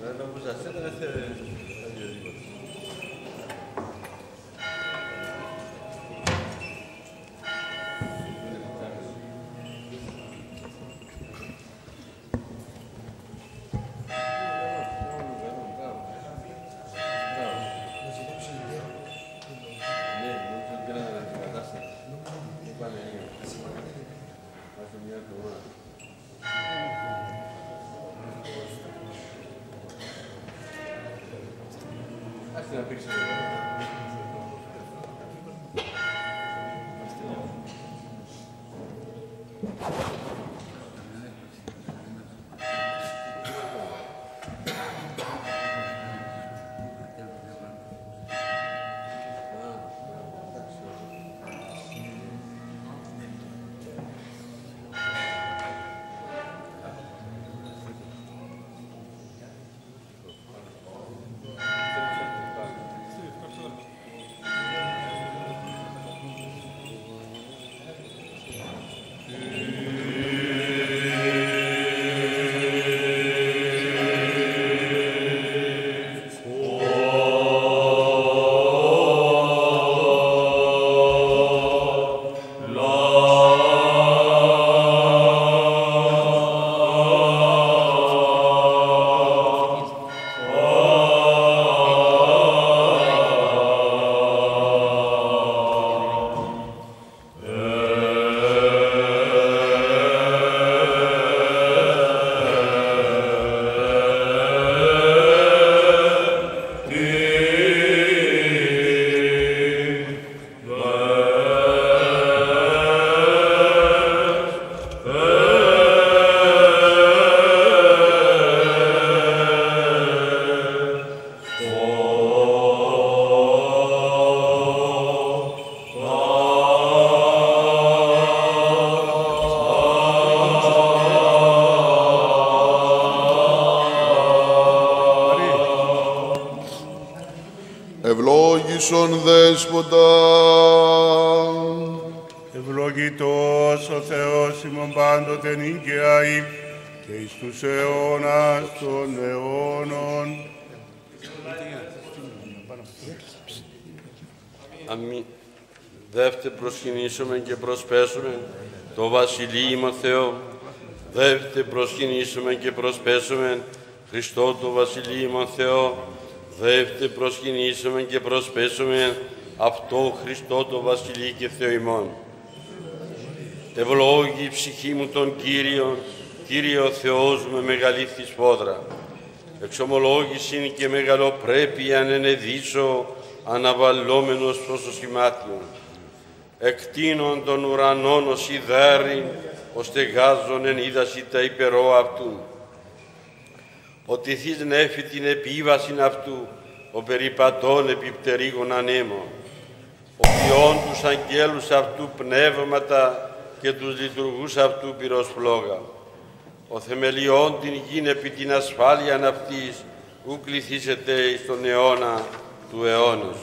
Ευλόγησον Δέσποτα. Ευλογητός ο Θεός ημών πάντοτε νικαιαεί και εις τους αιώνας των αιώνων. Αμήν. Δεύτε προσκυνήσουμε και προσπέσουμε το Βασιλείημα Θεό. Δεύτε προσκυνήσουμε και προσπέσουμε Χριστό το Βασιλείημα Θεό. Δεύτε προσκυνήσουμε και προσπέσουμε αυτό Χριστό το Βασιλεί και Θεό ημών. Ευλόγη η ψυχή μου τον Κύριο, Κύριε ο Θεός με μεγαλήθη σφόδρα. Εξομολόγησιν και μεγαλοπρέπειαν ενεδίσω, αναβαλλόμενος προς το σημάτιον. Εκτείνων των ουρανών ως ιδάριν, ως στεγάζον εν είδαση τα υπερώ αυτού. Ότι θείς νέφη την επίβασιν αυτού, ο περιπατών επιπτερίγων ανέμων. Ο ποιόν τους αγγέλους αυτού πνεύματα και τους λειτουργούς αυτού πυρός φλόγα. Ο θεμελιών την γην επί την ασφάλειαν αυτής, ου κληθήσετε εις τον αιώνα του αιώνος.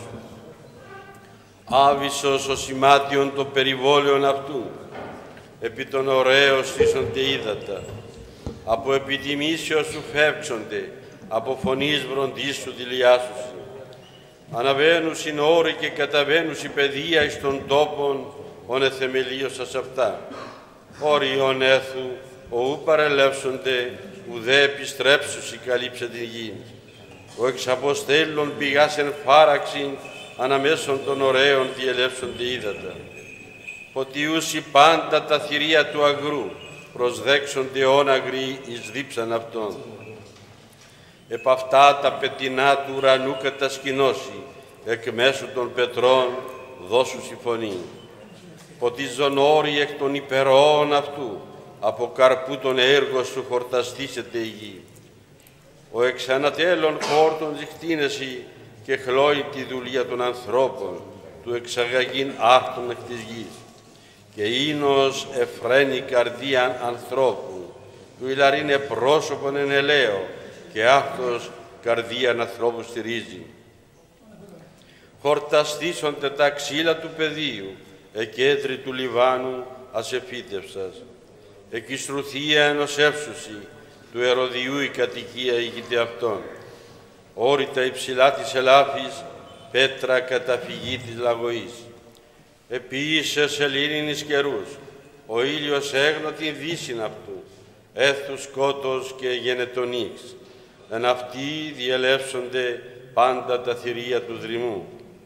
Άβυσσος ο σημάτιον των περιβόλαιων αυτού, επί των ωραίων στήσονται ύδατα. Από επιτιμήσεως σου φεύξονται, από φωνής βροντής σου δηλιάσουσι. Αναβαίνουσιν όροι και καταβαίνουσι παιδεία εις των τόπων, ον εθεμελίωσας αυτά. Όριον έθου, ου παρελεύσονται, ουδέ επιστρέψουσι καλύψε την γη. Ο εξαποστέλλων πηγάς εν φάραξιν, αναμέσων των ωραίων διελεύσονται ύδατα. Ποτιούσι πάντα τα θηρία του αγρού, προσδέξονται όναγροι εις δίψαν αυτών. Επ' αυτά τα πετεινά του ουρανού κατασκηνώσει, εκ μέσου των πετρών δώσου φωνή. Ποτίζον όροι εκ των υπερόων αυτού, από καρπού των έργων σου χορταστήσεται η γη. Ο εξανατέλων χόρτων ζυχτίνεσι και χλώει τη δουλεία των ανθρώπων, του εξαγαγήν άρτων εκ της γης. Και ίνος εφραίνει καρδίαν ανθρώπου, του ηλαρίνε πρόσωπον εν ελαίο, και αυτός καρδίαν ανθρώπου στηρίζει. Χορταστήσονται τα ξύλα του πεδίου, εκέντρη του Λιβάνου ασεφύτευσας. Εκιστρουθία ενός εύσουσι, του Ηρωδιού η κατοικία ηγείται αυτόν. Όρητα υψηλά της ελάφης, πέτρα καταφυγή της λαγωής. Επίησε σελήνινης καιρούς, ο ήλιος έγνω την δύσιν αυτού, έθου σκότος και γενετονίξ. Εν αυτοί διελεύσονται πάντα τα θηρία του δρυμού.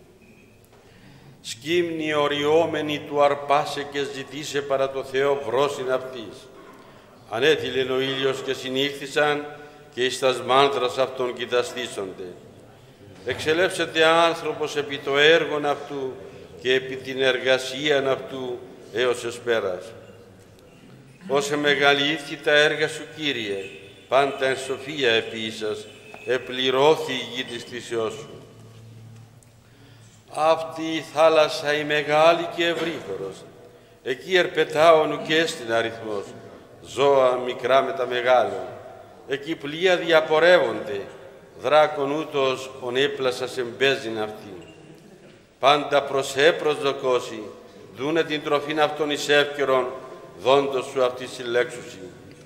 Σκύμνη οριόμενη του αρπάσε και ζητήσε παρά το Θεό βρόσιν αυτής. Ανέτειλεν ο ήλιος και συνήχθησαν και εις τας μάνδρας αυτών κοιταστήσονται. Εξελεύσεται άνθρωπος επί το έργον αυτού και επί την εργασίαν αυτού έως εσπέρας. Όσε μεγαλήθη τα έργα σου, Κύριε, πάντα εν σοφία επίησας, επληρώθη η γη της κτήσεώς σου. Αυτή η θάλασσα η μεγάλη και ευρύχωρος, εκεί ερπετάων ουκέστην αριθμός, ζώα μικρά με τα μεγάλων, εκεί πλοία διαπορεύονται, δράκον ούτως ον έπλασας εμπέζειν αυτήν. Πάντα προσδοκώσει, δούνε την τροφήν αυτών εις εύκαιρον, δόντος σου αυτή συλλέξουσι.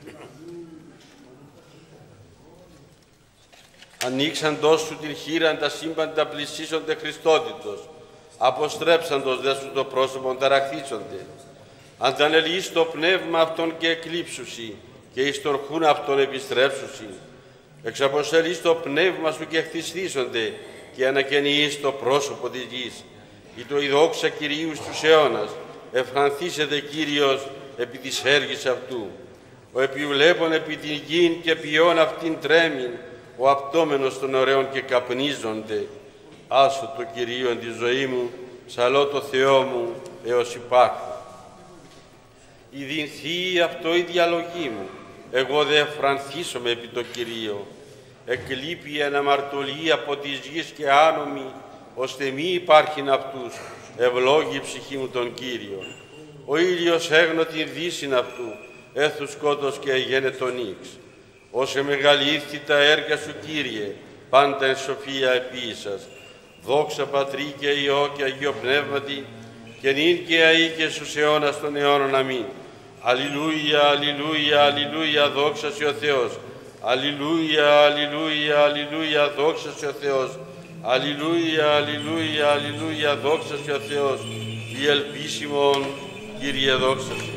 Ανοίξαντος σου την χείραν τα σύμπαντα πλησίσονται Χριστότητος, αποστρέψαντος δε σου το πρόσωπον ταραχθήσονται. Αντανελείς το πνεύμα αυτών και εκλείψουσι, και εις τον χούν αυτών επιστρέψουσι. Εξαποστελείς το πνεύμα σου και χτιστήσονται, και ανακαινείς το πρόσωπο της γης. Ή το η δόξα Κυρίου στους αιώνας, ευχανθήσεται Κύριος επί της έργης αυτού. Ο επιβλέπων επί την γην και ποιόν αυτήν τρέμην, ο απτόμενος των ωραίων και καπνίζονται. Άσω το Κυρίο εν τη ζωή μου, ψαλώ το Θεό μου έως υπάρχω. Η δινθή αυτό η διαλογή μου, εγώ δε φρανθήσομαι επί το Κυρίο. Εκλείπει αναμαρτωλή από της γης και άνομη, ώστε μη υπάρχειν αυτούς, ευλόγη η ψυχή μου τον Κύριο. Ο ήλιος έγνω την δύσιν αυτού, έθου σκότος και αγένετον ίξ. Όσε μεγαλήθη τα έργα σου, Κύριε, πάντα εν σοφία επίησας. Δόξα Πατρί και Υιό και Αγίο Πνεύματι, και νυν και αεί και στους αιώνας των αιώνων. Αμήν. Αλληλούια, αλληλούια, αλληλούια, δόξα σε ο Θεός. Αλληλούια, αλληλούια, αλληλούια, δόξα σε ο Θεός. Αλληλούια, αλληλούια, αλληλούια, δόξα σε ο Θεός. Η ελπίσιμον, Κύριε, δόξα σε.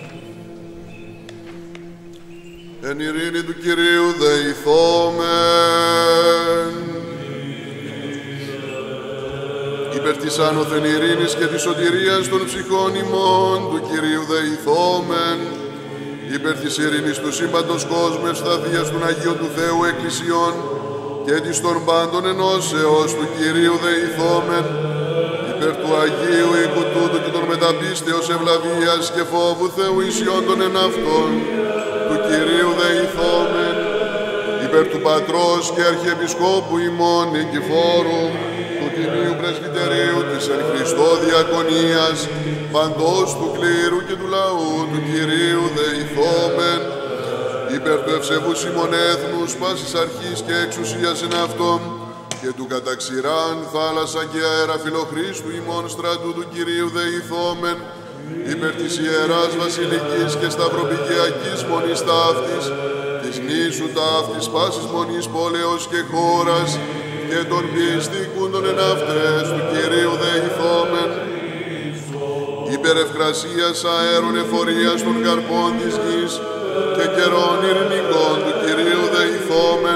Εν ειρήνη του Κυρίου δεηθόμεν. Υπέρ της άνωθεν ειρήνης και της σωτηρίας των ψυχών ημών του Κυρίου δεηθόμεν. Υπέρ της ειρήνης του σύμπαντος κόσμου ευσταθίας των Αγίων του Θεού Εκκλησιών και της των πάντων ενώσεως του Κυρίου δεηθόμεν. Υπέρ του Αγίου οίκου τούτου και των μεταπίστεως ευλαβίας και φόβου Θεού ισιών των εναυτών του Κυρίου δεηθόμεν. Υπέρ του Πατρός και Αρχιεπισκόπου ημών Νικηφόρου, του Τιμίου Πρεσβυτερίου της εν Χριστώ Διακονίας, παντός του κλήρου και του λαού του Κυρίου δεηθόμεν. Υπέρ του ευσεβούς ημών έθνους, πάσης αρχής και εξουσίας εν αυτόν, και του καταξηράν θάλασσα και αέρα φιλοχρίστου ημών στρατού του Κυρίου δεηθόμεν. Υπέρ της Ιεράς Βασιλικής και Σταυροπικιακής μονής ταύτης, της νήσου ταύτης πάσης μονής πόλεως και χώρας, και των πιστικούντων εν αυτές του Κυρίου δεηθόμεν. Υπέρ ευκρασίας αέρων εφορίας των καρπών της γης και καιρών ειρηνικών του Κυρίου δεηθόμεν.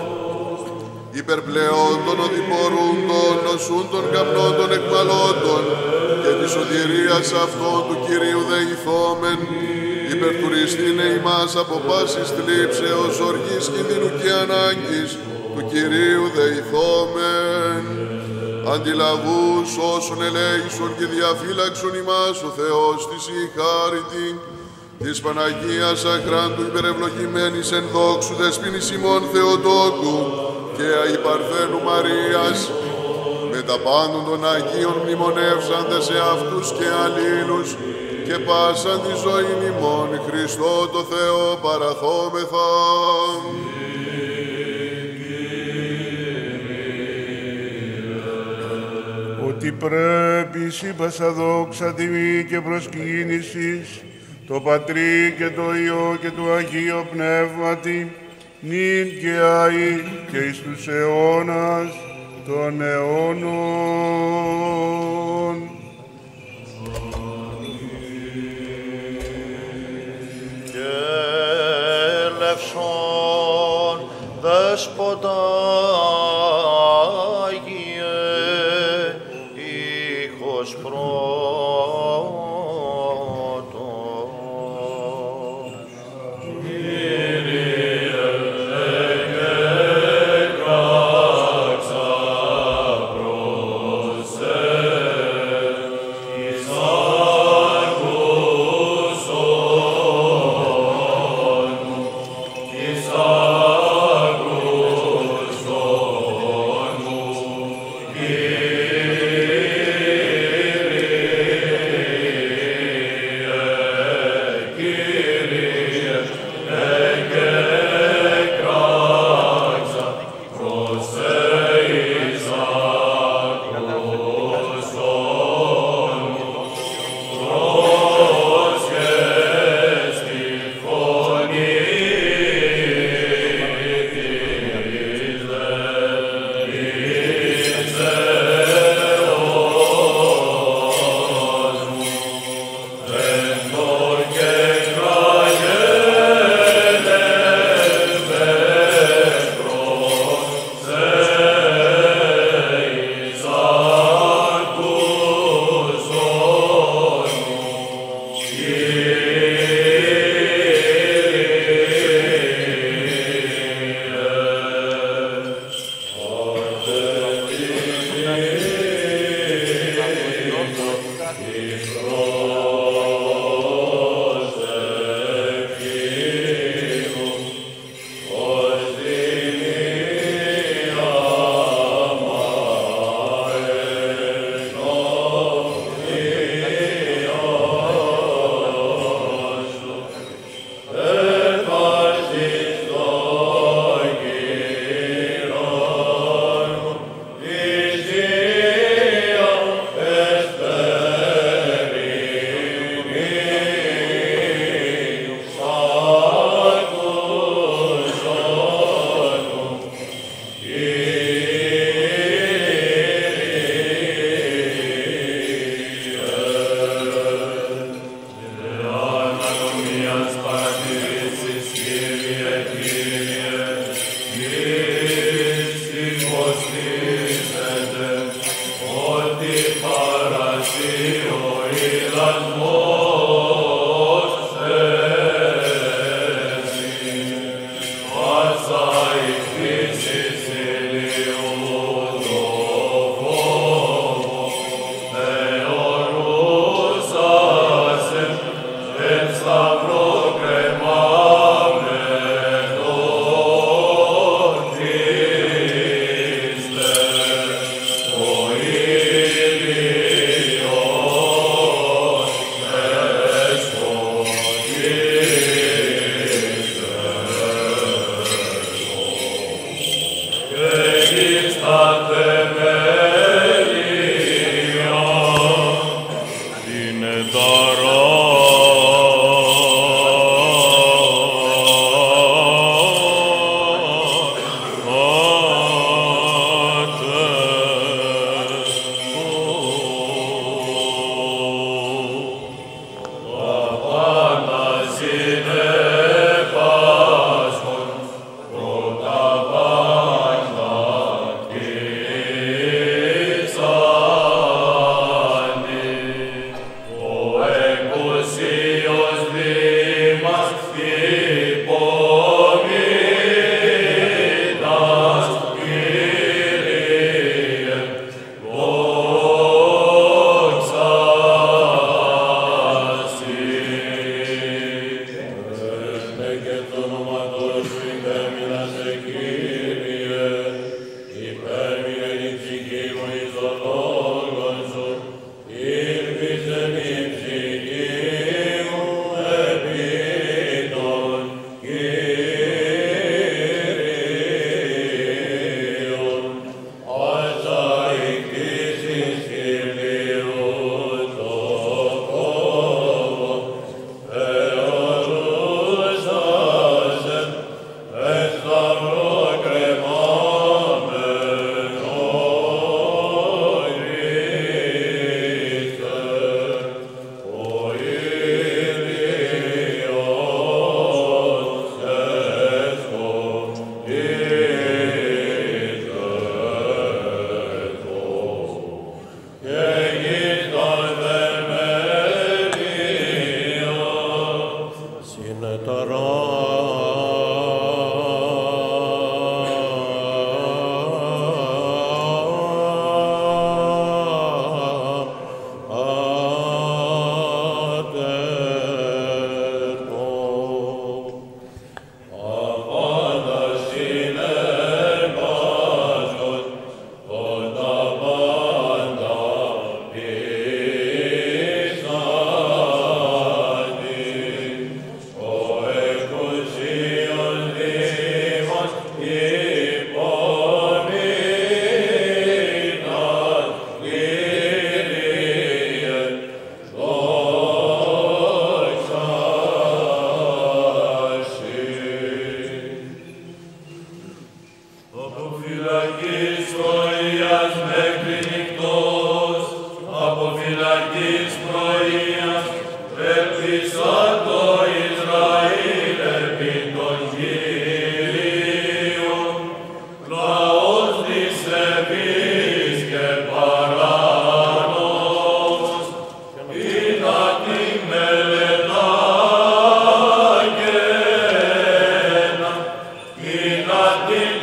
Υπέρ πλεόν των οδηπορούντων, νοσούν των καπνών των εκμαλώτων και της σωτηρίας αυτών του Κυρίου δεηθόμεν. Υπέρ του ρηστήνε ημάς από πάσης θλίψεως, οργής, κινδύνου και ανάγκης του Κυρίου δεηθόμεν. Αντιλαβούς όσων ελέησον και διαφύλαξον ημάς ο Θεός της η χάρητη της Παναγίας Αχράντου υπερευλογημένης εν δόξου δεσποίνης ημών Θεοτόκου και αϊπαρθένου Μαρίας, με τα πάντων των Αγίων μνημονεύσαντες σε αυτούς και αλλήλους, και πάσαν τη ζωή ημών Χριστό το Θεό παραθόμεθα. Ότι πρέπει σύμπασα δόξα τιμή και προσκύνησης το Πατρί και το Υιό και το Αγίο Πνεύματι, νυν και αεί και εις τους αιώνας των αιώνων. Και ελευσόν δέσποτα Άγιε, ήχος Christos.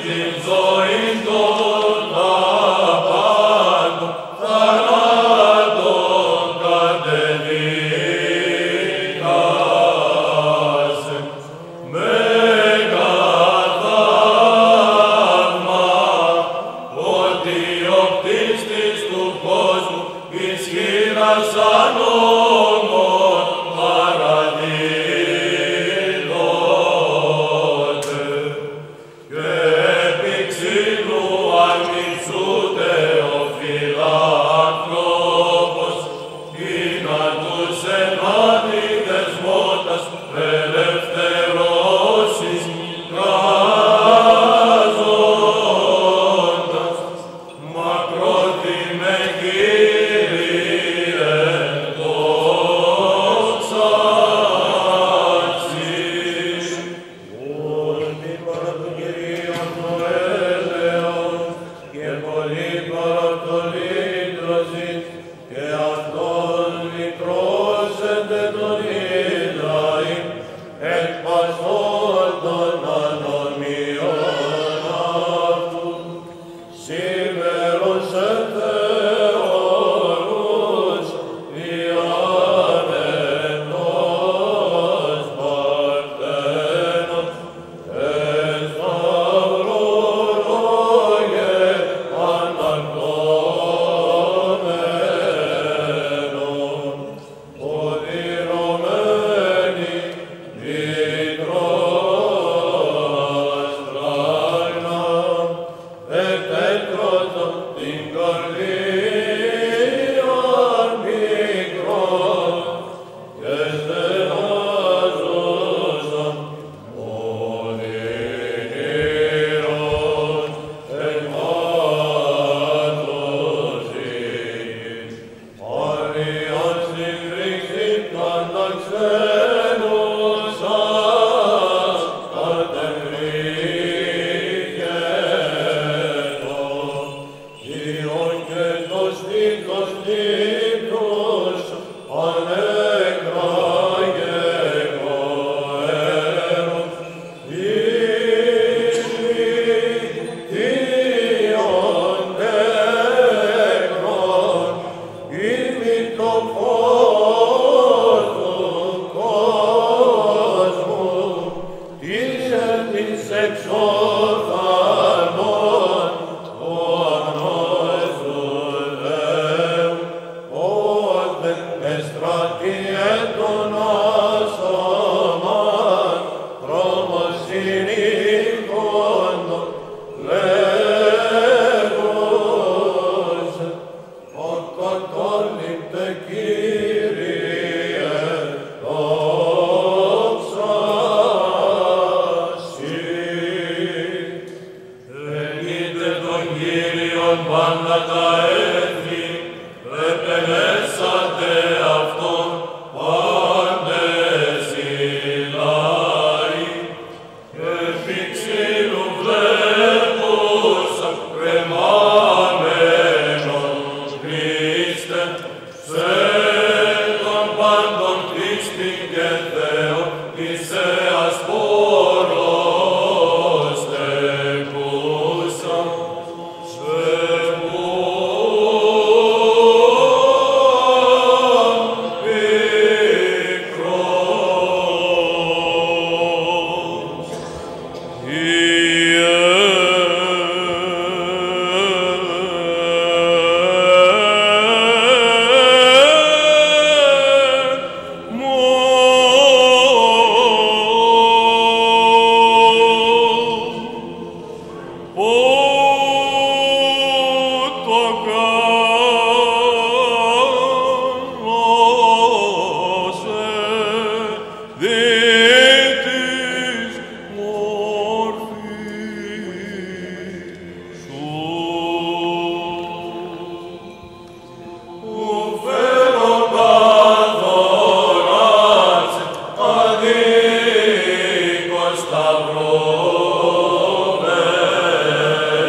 Σταυρό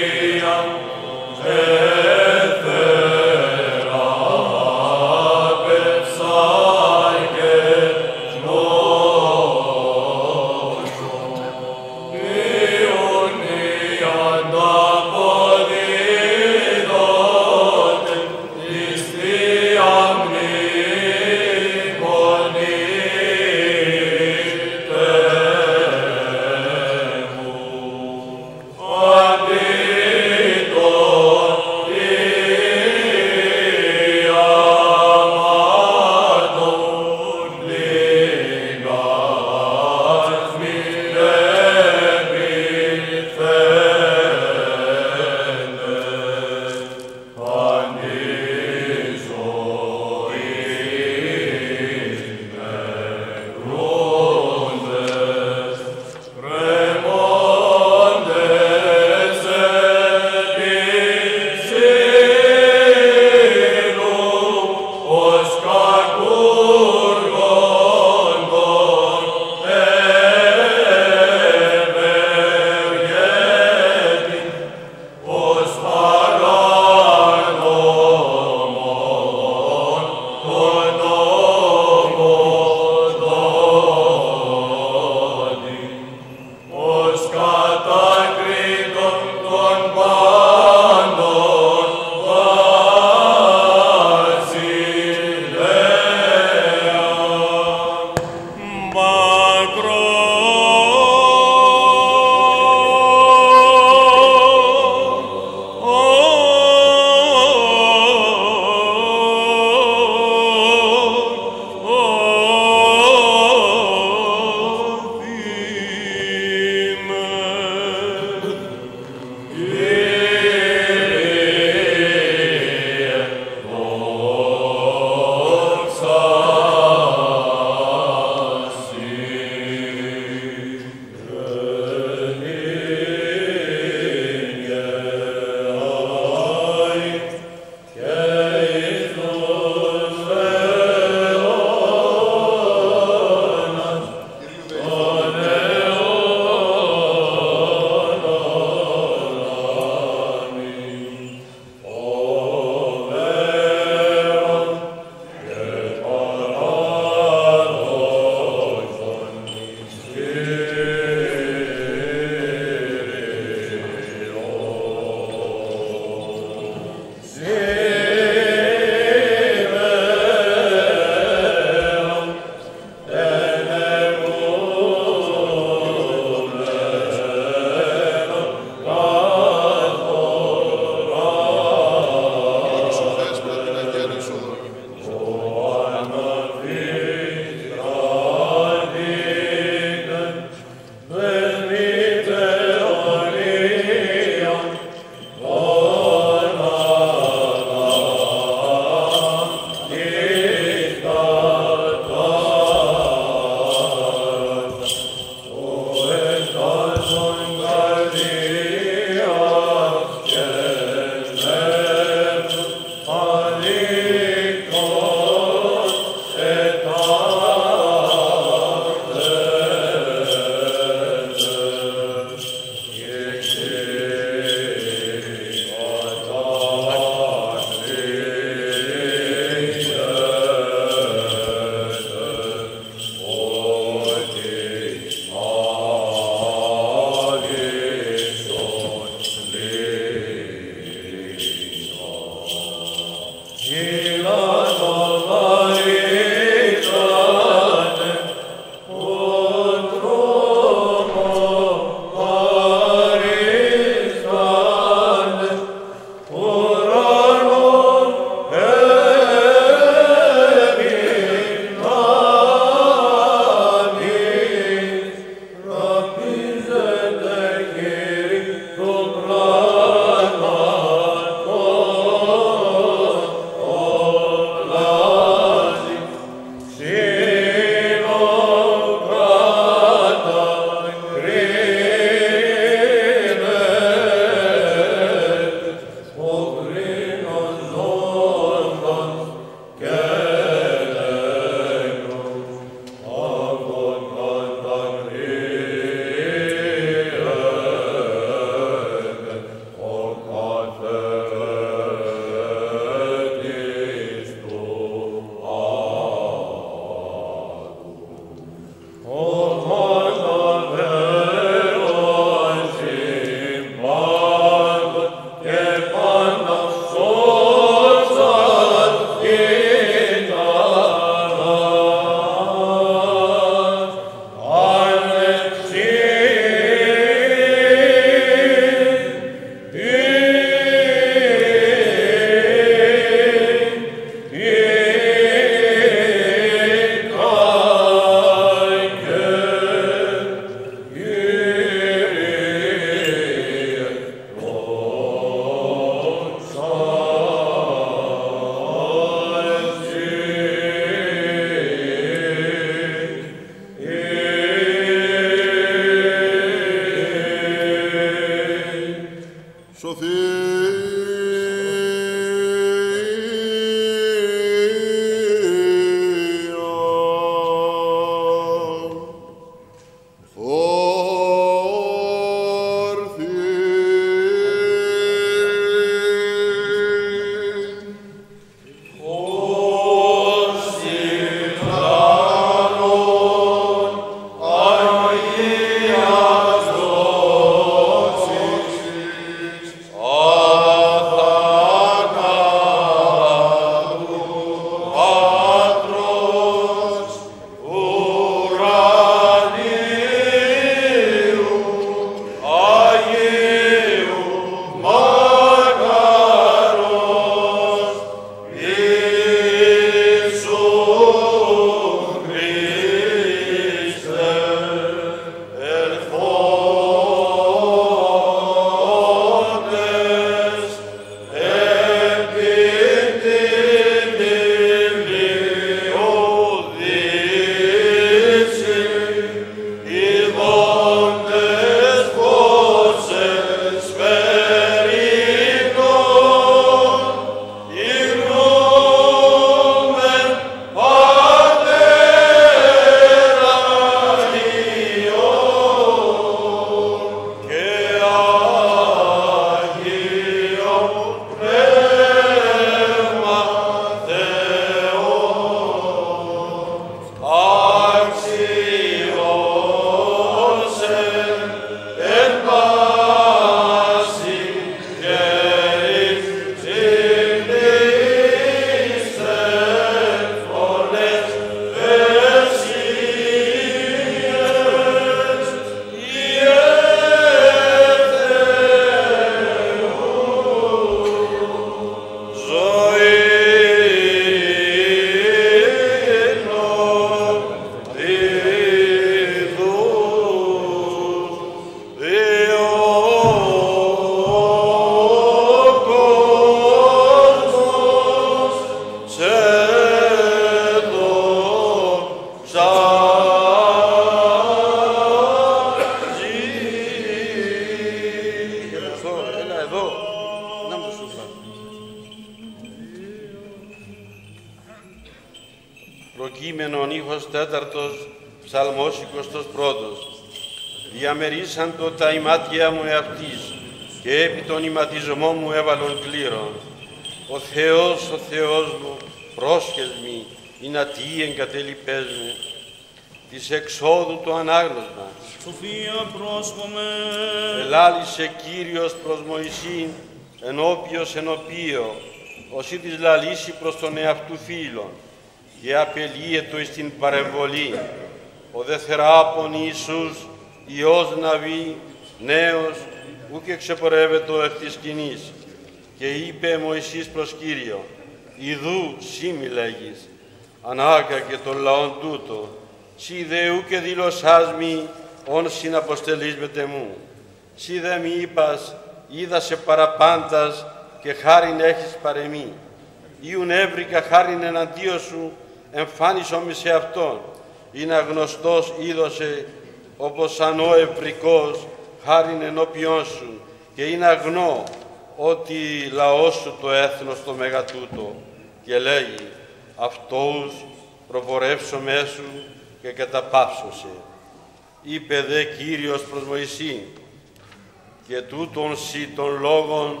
Ψαλμός 21. Διαμερίσαν το τα ημάτια μου εαυτής και επί τον ηματισμό μου έβαλον κλήρον. Ο Θεός μου, πρόσχες μη, ή να τι εγκατελειπές με. Της εξόδου το ανάγνωσμα. Σοφία πρόσχομαι. Ελάλησε Κύριος προς Μωυσήν, ενώπιος ενωπίο, όσοι της λαλήσει προς τον εαυτού φίλον, και απελύετο εις την παρεμβολή. Ο δε θεράπων Ιησούς, Υιός Ναβί, νέος, ούκ εξεπορεύετο εκ της σκηνής. Και είπε Μωυσής προς Κύριο, «Ιδού σύ μη λέγεις, ανάγκα και των λαών τούτο, σύ δε ούκε δήλωσάς μη, όν συναποστελείς μετεμού. Σύ δε μη είπας, είδα σε παραπάντας και χάριν έχεις παρεμή. Ιουν έβρικα χάριν εναντίον σου, εμφάνισόμη σε αυτόν. Είναι αγνωστός είδωσε, όπως ανώ ευρικός, χάριν ενώπιόν σου, και είναι αγνώ ότι λαός σου το έθνος το μεγατούτο, και λέγει, αυτούς προπορεύσω μέσου και καταπαύσωσε. Είπε δε Κύριος προς Μωυσήν, και τούτον σοι των λόγων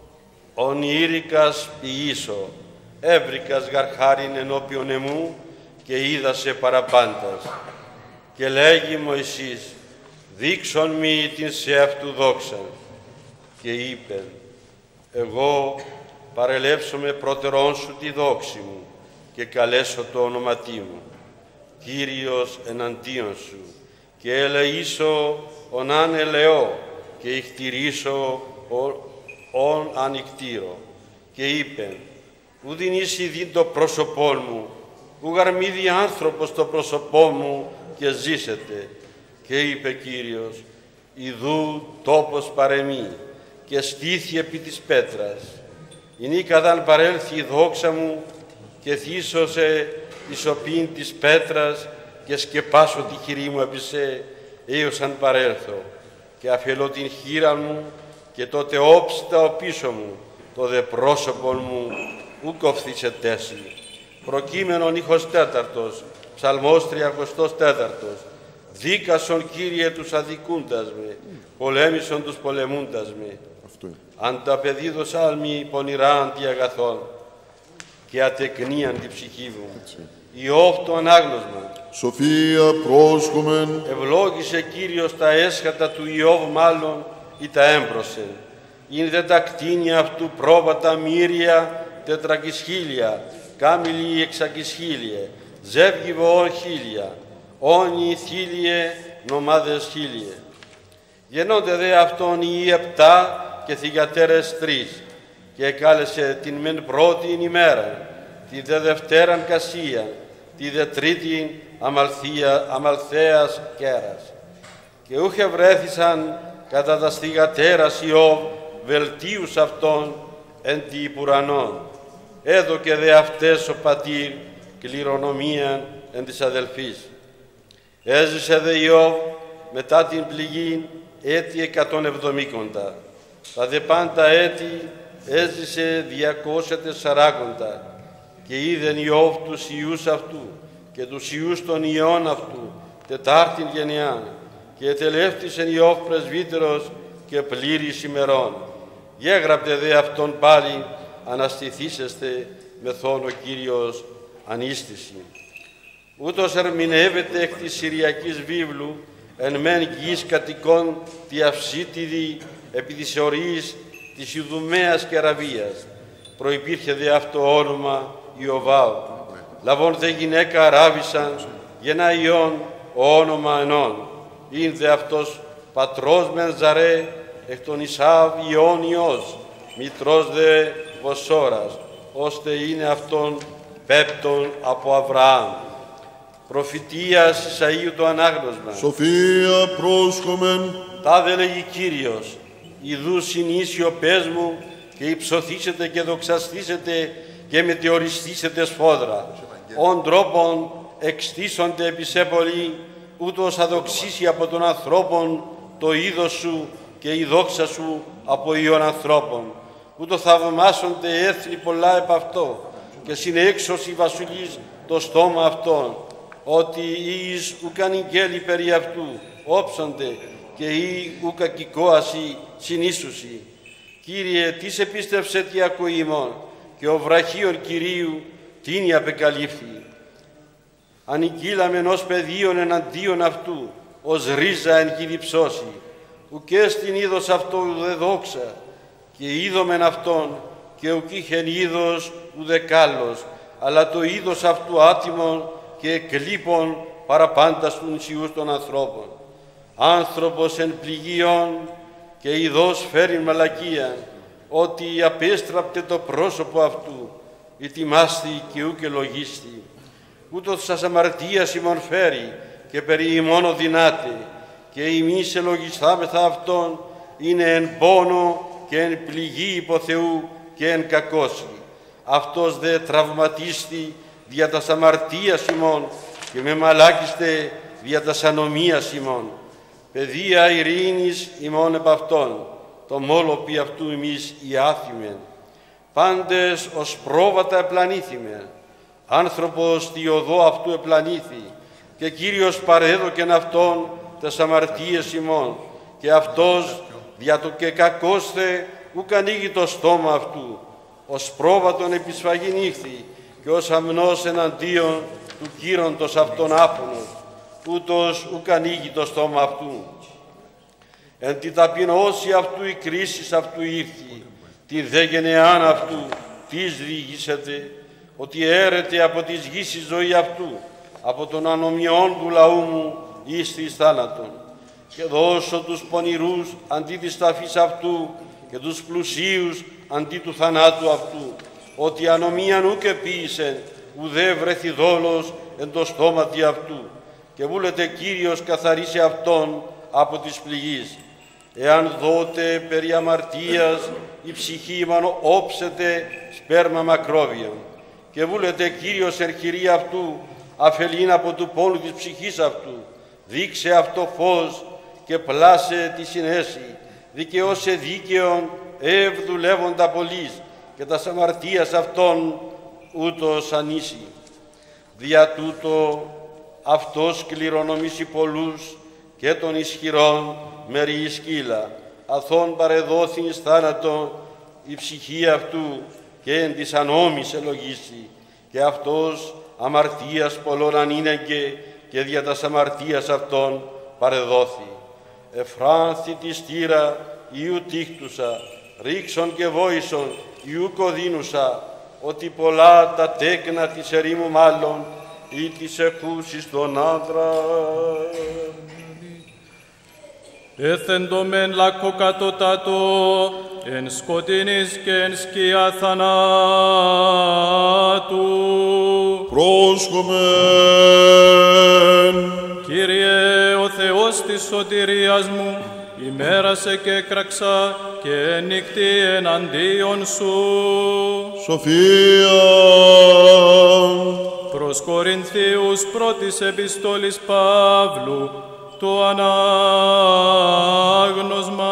ονείρικας ποιήσω, έβρικας γαρχάριν ενώπιον εμού και είδα σε παραπάντας. Και λέγει Μωυσής, δείξον μη την σε αυτού δόξαν. Και είπε, εγώ παρελεύσομαι πρώτερόν σου τη δόξη μου και καλέσω το όνοματί μου. Κύριος εναντίον σου και ελεήσω ον ελεώ και ηχτηρίσω ον ανοιχτήρο. Και είπε, ουδήν εις ειδήν το πρόσωπόν μου, ούγαρ μη δι άνθρωπος το πρόσωπό μου και ζήσετε. Και είπε Κύριος, ιδού τόπος παρεμή και στήθη επί της πέτρας. Ηνίκαδαν παρέλθει η δόξα μου και θύσωσε εις οπήν της πέτρας και σκεπάσω τη χειρή μου επί σε, έως αν παρέλθω. Και αφελώ την χείρα μου και τότε όψτα ο πίσω μου, το δε πρόσωπον μου ου κοφθήσε τέσσι. Προκείμενον ήχος τέταρτος, Ψαλμός 34. Δίκασον Κύριε τους αδικούντας με, πολέμησον τους πολεμούντας με. Ανταπεδίδω σάλμη πονηρά αντι αγαθών και ατεκνίαν τη ψυχή μου. Ιώβ το ανάγνωσμα. Σοφία πρόσχομεν. Ευλόγησε Κύριος τα έσχατα του Ιώβ μάλλον ή τα έμπρωσε. Είναι δε τα κτίνια αυτού πρόβατα μύρια 400.000, κάμιλοι 600.000, ζεύγι βοών 1.000, όνοι 1.000, νομάδες 1.000. Γεννώνται δε αυτόν οι 7 και θυγατέρες 3, και εκάλεσε την μεν πρώτην ημέρα, τη δε δευτέραν κασία, τη δε τρίτην αμαλθέας κέρας. Και ούχε βρέθησαν κατά τα θυγατέρας Ιώβ βελτίους αυτών εν τη υπουρανών. Έδωκε δε αυτές ο πατήρ κληρονομίαν εν της αδελφής. Έζησε δε Ιώβ μετά την πληγή έτη 170. Τα δε πάντα έτη έζησε 240 και είδεν Ιώβ τους ιούς αυτού και τους ιούς των ιών αυτού τετάρτην γενιάν και ετελεύτησεν Ιώβ πρεσβύτερος και πλήρης ημερών. Γέγραπτε δε αυτόν πάλι αναστηθήσεστε μεθόν ο Κύριος ανίστηση. Ούτως ερμηνεύεται εκ της Συριακής βίβλου εν μεν γης κατοικών τη αυσίτιδη επί της ορίης της Ιδουμαίας και Αραβίας. Προϋπήρχε δε αυτό όνομα Ιωβάου. Λαβών δε γυναίκα αράβησαν, γεννά Ιών ο όνομα ενών. Είναι δε αυτός πατρός μεν Ζαρέ, εκ των Ισάβ Ιών Υιός, μητρός δε Βοσόρας, ώστε είναι αυτόν πέπτον από Αβραάμ. Προφητείας Ισαΐου το ανάγνωσμα. Σοφία πρόσχομεν. Τάδε λέγει Κύριος, ιδού συνήσιο πες μου και υψωθήσετε και δοξαστήσετε και μετεωριστήσετε σφόδρα. Ον τρόπον εξτίσονται επί σε πολύ, ούτως αδοξήσει από τον ανθρώπων το είδος σου και η δόξα σου από ιών ανθρώπων. Ούτω θαυμάσονται έθνη πολλά επ' αυτό και συνέξωση βασιλείς το στόμα αυτών. ότι εις ουκ ανηγγέλει περί αυτού, όψονται και ή ουκ ακικόαση συνήσουσι. Κύριε, τις επίστευσε τι ακοήμων, και ο βραχίων Κυρίου τίνη απεκαλύφθη. Ανηγγείλαμεν ως παιδίον εναντίον αυτού, ως ρίζα εν γη ψώση, ουκ στην είδος αυτό ουδε δόξα, και είδομεν αυτόν, και ουκ είχεν είδος ουδε κάλλος, αλλά το είδος αυτού άτιμον και εκλείπων παραπάντα στους νησιούς των ανθρώπων. Άνθρωπος εν πληγίων και ειδός φέρει μαλακία, ότι απέστραπτε το πρόσωπο αυτού, ετοιμάστη και ουκ ελογίστη. Ούτως σας αμαρτίας ημών φέρει και περί ημών οδυνάται, και ημείς ελογιστάμεθα αυτόν, είναι εν πόνο και εν πληγή υπό Θεού και εν κακώσει. Αυτός δε τραυματίστη δια τας αμαρτίας ημών και με μαλάκιστε δια τας ανομίας ημών. Παιδεία ειρήνης ημών επ' αυτόν, το μόλοπι αυτού εμείς οι άθιμεν. Πάντες ως πρόβατα επλανήθημεν. Άνθρωπος τη οδό αυτού επλανήθη, και Κύριος παρέδοκεν αυτόν τας αμαρτίες ημών, και αυτός δια το και κακόστε ουκ ανοίγει το στόμα αυτού, ως πρόβατον επισφαγήν ήχθη, και ως αμνός εναντίον του κύροντος αυτόν άφωνος, ούτως ουκ ανοίγει το στόμα αυτού. Εν τη ταπεινώση αυτού η κρίση αυτού ήρθη, τη δε γενεάν αυτού της διηγήσετε, ότι έρεται από της γης η ζωή αυτού, από των ανομιών του λαού μου εις της θάνατον. Και δώσω τους πονηρούς αντί της ταφής αυτού και τους πλουσίους αντί του θανάτου αυτού, ότι ανομίαν ουκ επίησεν, ουδέ βρεθει δόλος εν το στόματι αυτού, και βούλετε Κύριος καθαρίσει αυτόν από της πληγής. Εάν δότε περί αμαρτίας η ψυχή ημών όψεται σπέρμα μακρόβιον, και βούλετε Κύριος εν χειρή αυτού αφελήν από του πόνου της ψυχής αυτού, δείξε αυτό φως και πλάσε τη συνέση, δικαιώσε δίκαιον δουλεύοντα πολλής, και τας αμαρτίας αυτών ούτως ανήσει. Δια τούτο αυτός κληρονομήσει πολλούς και των ισχυρών μερί σκύλα, αθών παρεδόθη εις θάνατο η ψυχή αυτού και εν της ανόμης ελογήσει, και αυτός αμαρτίας πολλών ανήνεγκε και δια τας αμαρτίας αυτών παρεδόθη. Εφράνθη τη στήρα Ιού τύχτουσα, ρίξον και βόησον Ιού κοδίνουσα, ότι πολλά τα τέκνα της ερήμου μάλλον ή της εκούσης των άντρα. Έθεντο μεν λακκοκατωτάτο, εν σκοτεινής και εν σκιά θανάτου. Πρόσχομεν. Κύριε, ο Θεός της σωτηρίας μου, ημέρασε και έκραξα και νύχτη εναντίον Σου. Σοφία. Προς Κορινθίους πρώτης επιστόλης Παύλου, το ανάγνωσμα.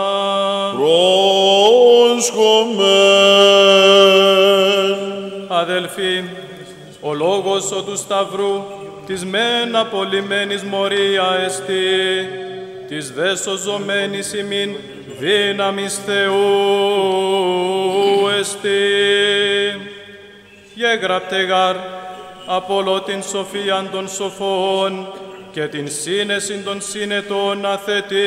Πρόσχομεν. Αδελφοί, ο λόγος ο του Σταυρού της μεν απολυμένης μορία εστί, της δε σωζομένης ημίν δύναμις Θεού εστί. Γέγραπτε γάρ απολώ την σοφίαν των σοφών και την σύνεση των σύνετων αθετήσω.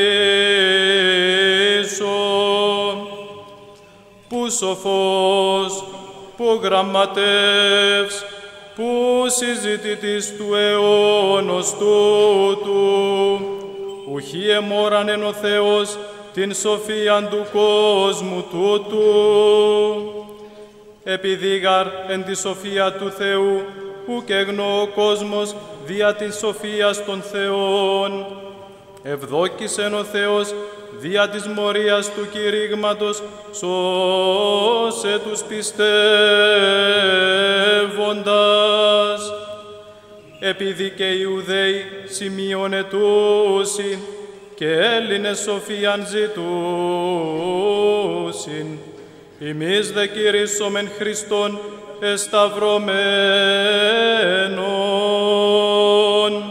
Που σοφός, που γραμματεύς, που συζητητής του αιώνος τούτου, ουχή εμόρανεν ο Θεός την σοφίαν του κόσμου τούτου. Επειδή γαρ εν τη σοφία του Θεού, ουκ έγνω ο κόσμος δια της σοφίας των Θεών. Ευδόκησεν ο Θεός δια της μορίας του κηρύγματος, σώσε τους πιστεύοντας. Επειδή και οι Ιουδαίοι σημείων ετούσιν και Έλληνες σοφίαν ζητούσιν, εμείς δε κηρύσσομεν Χριστόν εσταυρωμένον.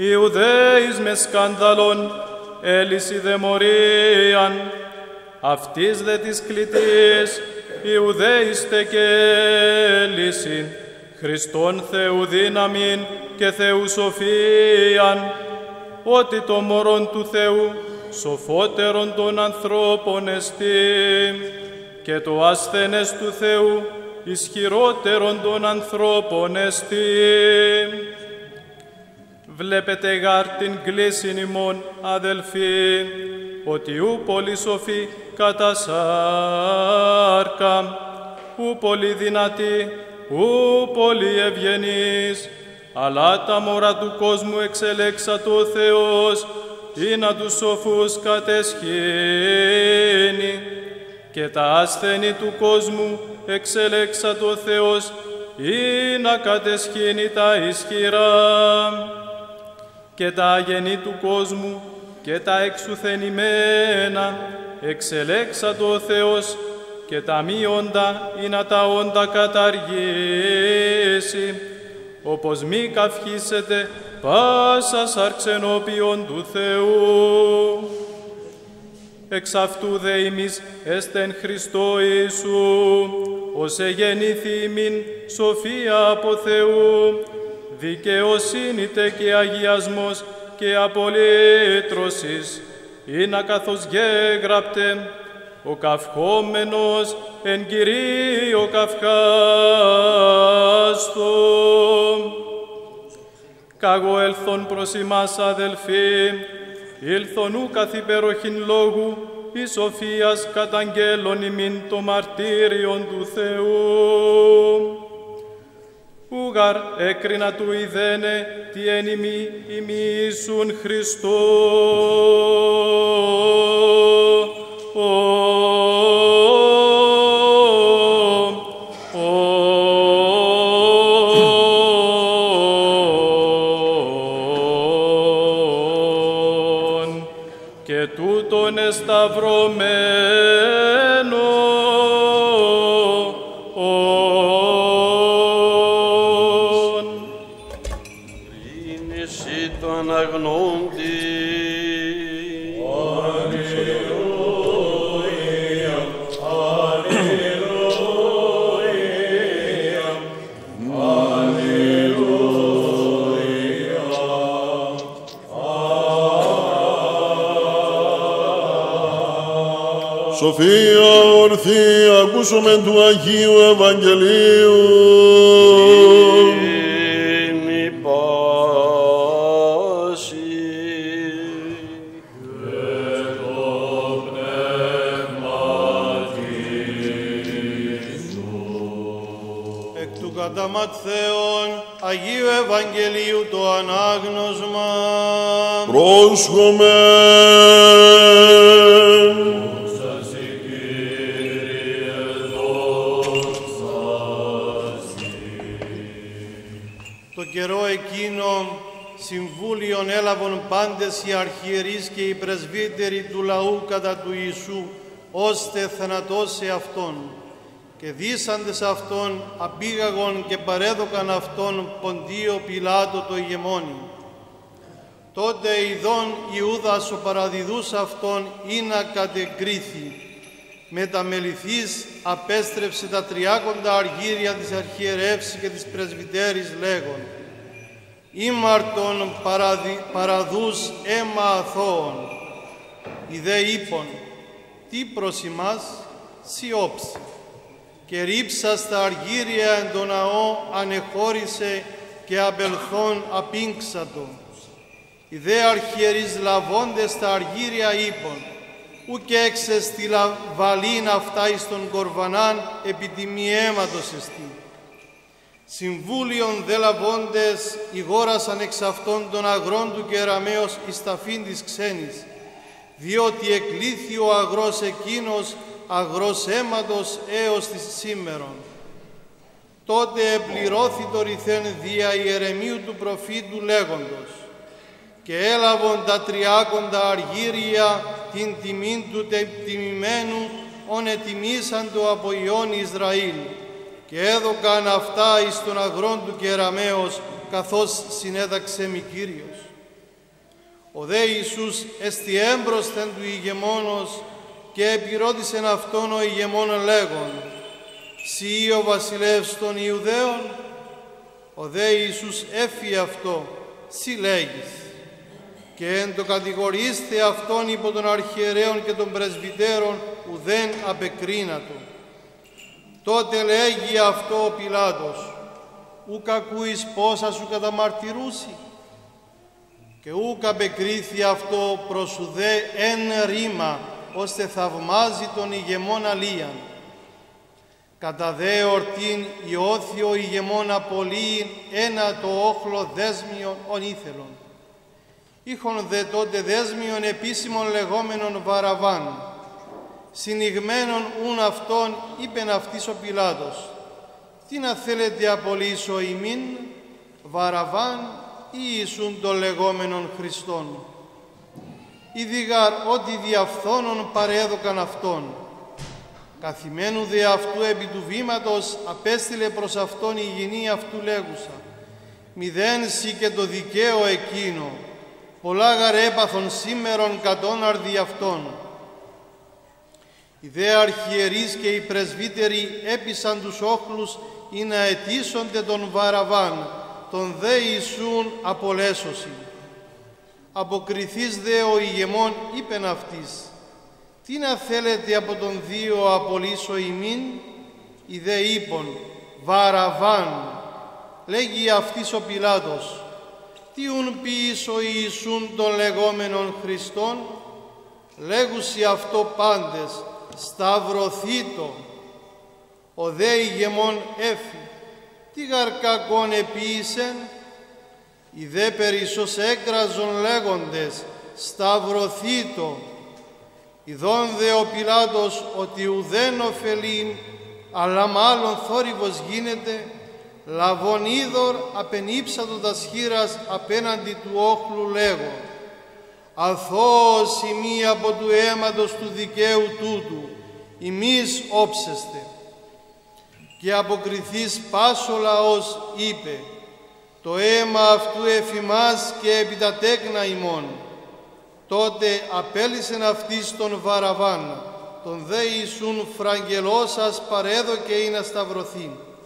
Ιουδαίης με σκάνδαλον, έλυση δε μορίαν, αυτής δε της κλητής, Ιουδαίης τεκέλυση, Χριστόν Θεού δύναμην και Θεού σοφίαν, ότι το μωρόν του Θεού σοφότερον των ανθρώπων εστί, και το ασθενές του Θεού ισχυρότερον των ανθρώπων εστί. Βλέπετε γάρ την κλίσιν ημών, αδελφοί, ότι ου πολύ σοφή κατά σάρκα, ου πολύ δυνατή, ου πολύ ευγενής, αλλά τα μωρά του κόσμου εξελέξατο ο Θεός, ή να τους σοφούς κατεσχύνει, και τα ασθενή του κόσμου εξελέξατο ο Θεός, ή να κατεσχύνει τα ισχυρά, και τα αγενή του κόσμου και τα εξουθενημένα εξελέξατο ο Θεός, και τα μη όντα ή να τα όντα καταργήσει, όπως μη καυχήσετε πάσα σαρξενόπιον του Θεού. Εξ αυτού δε ημείς εστεν Χριστό Ιησού, ως εγεννήθη ημίν σοφία από Θεού, δικαιοσύνη τε και αγιασμός και απολύτρωσης, είναι καθώς γέγραπτε, ο καυχόμενος εν Κυρίω καυχάστο. Κάγω έλθον προς ημάς αδελφοί, ήλθον ου καθ' υπεροχήν λόγου, η σοφίας καταγγέλων ημίν το μαρτύριον του Θεού. Ούγαρ έκρινα του ιδένε, τι εν ημίσουν Χριστό. Και τούτον εσταυρωμένο είναι εσύ το αναγνώντη. Σοφία ορθή, ακούσομεν του Αγίου Ευαγγελίου. Ειρήνη πάση. Εκ του κατά Ματθαίον Αγίου Ευαγγελίου το ανάγνωσμα. Πρόσχομεν. Το καιρό εκείνο συμβούλιον έλαβον πάντες οι αρχιερείς και οι πρεσβύτεροι του λαού κατά του Ιησού, ώστε θανατώσει αυτόν. Και δίσαντες αυτόν απήγαγον και παρέδωκαν αυτόν Ποντίο Πιλάτο το ηγεμόνι. Τότε ειδών Ιούδας ο παραδιδούς αυτόν ήνα κατεκρίθη. Μεταμεληθής απέστρεψε τα 30 αργύρια της αρχιερεύσης και της πρεσβυτέρης λέγον, «Ήμαρτον παραδούς αίμα αθώων». Οι δε είπον, «Τι προς ημάς, σιώψε». Και ρίψας τα αργύρια εν το ναό ανεχώρησε και απελθόν απήγξατο. Οι δε αρχιερείς λαβώντες τα αργύρια είπον, «Ουκ έξες τη λαβαλήν αυτά εις τον κορβανάν επί τιμή αίματος εστί». Συμβούλιον δε λαβώντες ηγόρασαν εξ αυτών των αγρών του κεραμέως εις ταφήν της ξένης, διότι εκλήθη ο αγρός εκείνος αγρός αίματος έως της σήμερον. Τότε επληρώθη το ρηθέν δια Ιερεμίου του προφήτου λέγοντος, «Και έλαβον τα 30 αργύρια την τιμήν του τιμημένου, ον ετιμήσαν το από Ιών Ισραήλ, και έδωκαν αυτά εις τον αγρόν του κεραμέως, καθώς συνέταξε μη Κύριος». Ο δε Ιησούς εστι έμπροσθεν του ηγεμόνος και επιρώτησεν αυτόν ο ηγεμόνον λέγον, «Σύ ο βασιλεύς των Ιουδαίων?» Ο δε Ιησούς έφη αυτό, «Σύ λέγεις». Και εν το κατηγορήστε αυτόν υπό των αρχιερέων και των πρεσβυτέρων ουδέν απεκρίνατο. Τότε λέγει αυτό ο Πιλάτος, «Ουκ ακούεις πόσα σου καταμαρτυρούσι?» Και ουκ απεκρίθη αυτό προς ουδέ εν ρήμα, ώστε θαυμάζει τον ηγεμόν αλίαν. Κατά δε εορτήν ιώθη ο ηγεμόν απολύειν ένα το όχλο δέσμιον ον ήθελον. Είχον δε τότε δέσμιον επίσημον λεγόμενον Βαραβάν. Συνηγμένον ούν αυτόν είπεν αυτής ο Πιλάτος, «Τι να θέλετε απολύσω ημίν, Βαραβάν ή Ιησούν των λεγόμενων Χριστών?» Ιδιγάρ ότι διαφθόνων παρέδωκαν αυτόν. Καθημένου δε αυτού επί του βήματος απέστειλε προς αυτόν η γυνή αυτού λέγουσα, «Μηδέν σοι και το δικαίο εκείνο, πολλά γαρέπαθον σήμερον κατώναρ δι' αυτόν». Οι δε αρχιερείς και οι πρεσβύτεροι έπεισαν τους όχλους ή να αιτήσονται τον Βαραβάν, τον δε Ιησούν απολέσωση. Αποκριθείς δε ο ηγεμόν είπεν αυτής, «Τι να θέλετε από τον δύο απολύσω ημίν?» Οι δε είπον, «Βαραβάν». Λέγει αυτής ο Πιλάτος, «Τι ουν ποιείς ο Ιησούν των λεγόμενων Χριστών?» Λέγουσι αυτό πάντες, «Σταυρωθήτω». Ο δε ηγεμόν έφη, «Τι γαρκακόν επίησεν?» Οι δε περισσός έκραζον λέγοντες, «Σταυρωθήτω». Ιδών δε ο Πιλάτος ότι ουδέν ωφελήν, αλλά μάλλον θόρυβος γίνεται, λαβών είδωρ απενύψατο τας χείρας απέναντι του όχλου λέγω, «Αθώος ημί από του αίματος του δικαίου τούτου, ημείς όψεστε». Και αποκριθείς πάσο λαός είπε, «Το αίμα αυτού εφημάς και επί τα τέκνα ημών». Τότε απέλυσεν αυτής τον Βαραβάν, τον δε Ιησούν φραγγελώσας παρέδοκε ή να σταυρωθεί.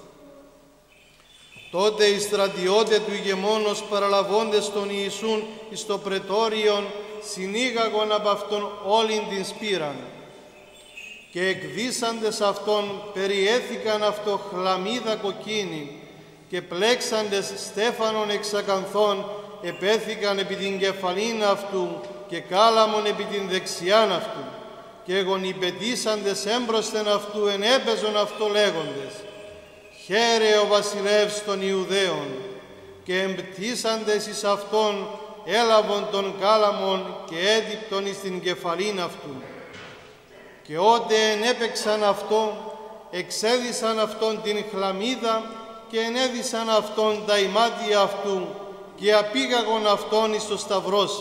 Τότε οι στρατιώτε του ηγεμόνος παραλαβώντες τον Ιησούν εις το πρετόριον συνήγαγον από αυτόν όλην την σπήραν. Και εκδίσαντες αυτόν περιέθηκαν αυτό χλαμίδα κοκκίνη και πλέξαντες στέφανον εξακανθών επέθηκαν επί την κεφαλήν αυτού και κάλαμον επί την δεξιάν αυτού και γονιπετήσαντες έμπροσθεν αυτού ενέπαιζον αυτό λέγοντες, «Χαίρε ο βασιλεύς των Ιουδαίων», και εμπτήσαντες εις αυτόν έλαβον τον κάλαμον και έντυπτον εις την κεφαλήν αυτού. Και ότε ενέπαιξαν αυτό, εξέδισαν αυτόν την χλαμίδα και ενέδισαν αυτόν τα ημάτια αυτού και απήγαγον αυτόν εις το σταυρώσε.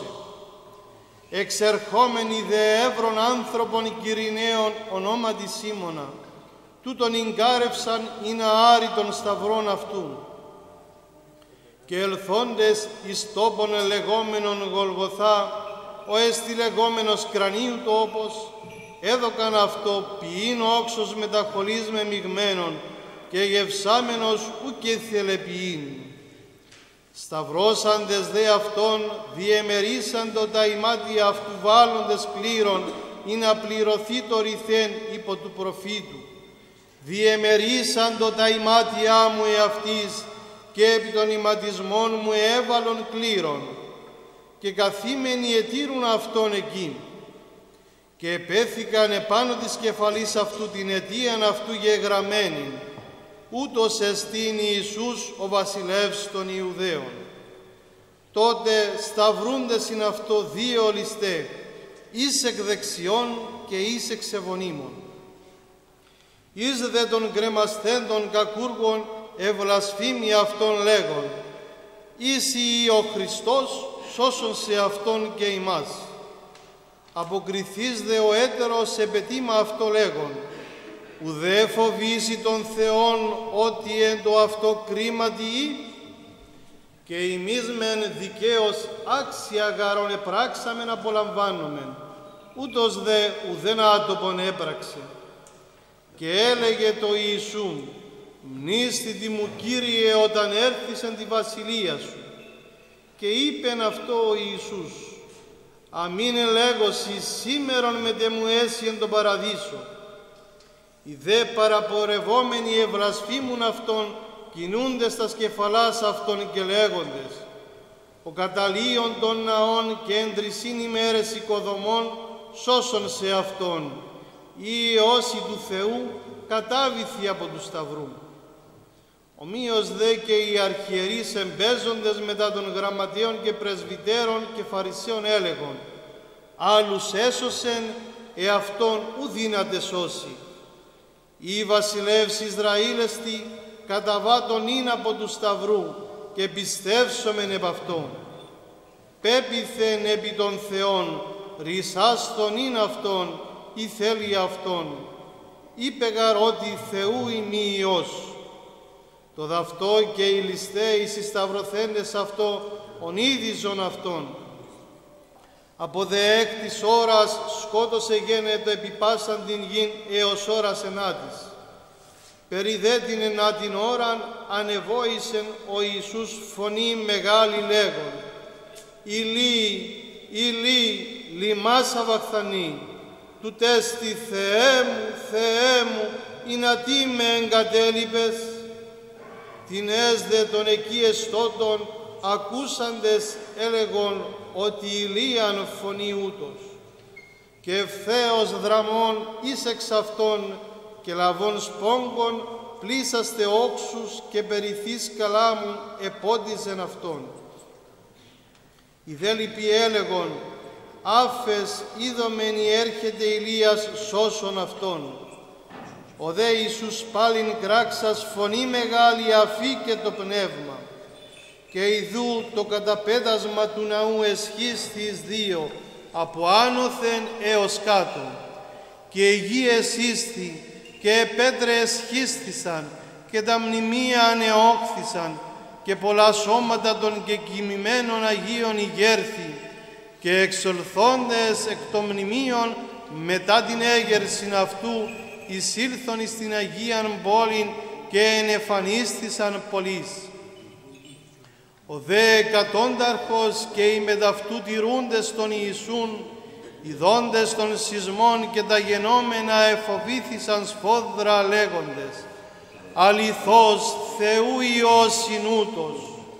Εξερχόμενοι δε εύρων άνθρωπον Κυριναίων ονόματι Σίμωνα, τούτον εγκάρευσαν ή να άρει των σταυρών αυτού. Και ελθόντες εις τόπον λεγόμενον Γολγοθά, ο εστι λεγόμενος κρανίου τόπος, έδωκαν αυτό ποιήν όξος μεταχολής με μειγμένον και γευσάμενος ουκ ήθελε ποιήν. Σταυρώσαντες δε αυτόν διεμερίσαντο τα ημάτια αυτού βάλλοντες πλήρων ή να πληρωθεί το ρηθέν υπό του προφήτου. Διεμερίσαντο τα ημάτια μου εαυτής και επί των ηματισμών μου έβαλον κλήρων και καθήμενοι ετήρουν αυτόν εκεί. Και επέθηκαν επάνω της κεφαλής αυτού την αιτίαν αυτού γεγραμμένη, ούτως εστίν Ιησούς ο βασιλεύς των Ιουδαίων. Τότε σταυρούντες είναι αυτό δύο ληστέ, εις εκ δεξιών και εις εκ σεβωνίμων. Εις δε των γκρεμασθέντων κακούργων ευλασφήμει αυτόν λέγον, «Εις ή ο Χριστός, σώσον σε αυτόν και ημάς». Αποκριθείς δε ο έτερος επετήμα αυτό λέγον, «Ουδέ φοβήσει τον Θεόν ότι εν το αυτό κρίματι ή». και εμείς μεν δικαίως άξια γάρον επράξαμεν απολαμβάνομεν, ούτως δε ουδέν άτομον έπραξε. Και έλεγε το Ιησού, «Μνήστητη μου, Κύριε, όταν έρθεις εν τη βασιλεία σου». Και είπεν αυτό ο Ιησούς, «Αμήν ελέγωσι σήμερον μετεμου έσυ εν τον παραδείσο». Οι δε παραπορευόμενοι ευλασφήμουν αυτόν, κινούντες τα σκεφαλάς αυτών και λέγοντες, «Ο καταλύων των ναών και εν 3 ημέρες οικοδομών σώσον σε αυτόν, ή όσοι του Θεού κατάβηθη από του σταυρού». Ομοίως δε και οι αρχιερείς εμπέζοντες μετά των γραμματείων και πρεσβυτέρων και φαρισαίων έλεγον, «Άλλους έσωσεν, εαυτόν ου δύναται σώσει. Ή βασιλεύς Ισραήλ εστι, καταβάτων ειν από του σταυρού και πιστεύσομεν επ' αυτόν. Πέπειθεν επί των Θεών, ρισάστον ειν αυτόν, ή θέλει αυτόν. Είπε γαρ ότι Θεού ημί Υιός. Το δαυτό και οι ληστέοι συσταυρωθέντες αυτό, ονίδιζον αυτόν. Από δε έκτης ώρας σκότωσε γένετο επί πάσαν την γην έως ώρας ενάτης. Περί δε την ενάτην ώραν ανεβόησεν ο Ιησούς φωνή μεγάλη λέγον, «Ηλί, Ηλί, λιμά σαβαχθανή, του τέστη Θεέ μου, εινατί με εγκατέλειπες». Την έσδε των εκεί εστώτων ακούσαντες έλεγον ότι Ηλίαν φωνεί ούτως. Και ευθέως δραμών εις εξ αυτών και λαβών σπόγκων πλήσαστε όξους και περιθείς καλάμουν επόντιζεν αυτόν. Οι δε λοιποί έλεγον, «Άφες είδομεν έρχεται Ηλίας σώσον αυτόν». Ο δε Ιησούς πάλιν κράξας φωνή μεγάλη αφήκε το πνεύμα. Και ιδού το καταπέτασμα του ναού εσχίσθη εις δύο, από άνωθεν έως κάτω. Και η γη εσύσθη, και πέτρες σχίστησαν, και τα μνημεία ανεόχθησαν, και πολλά σώματα των κεκοιμημένων Αγίων ηγέρθη, και εξολθόντες εκ των μνημείων μετά την έγερσιν αυτού εισήλθον εις την Αγίαν πόλην και ενεφανίστησαν πολλοίς. Ο δε εκατόνταρχος και οι μεταυτού τηρούντες των Ιησούν, ειδώντες των σεισμών και τα γενόμενα εφοβήθησαν σφόδρα λέγοντες, «Αληθώς Θεού Υιός εινούτος».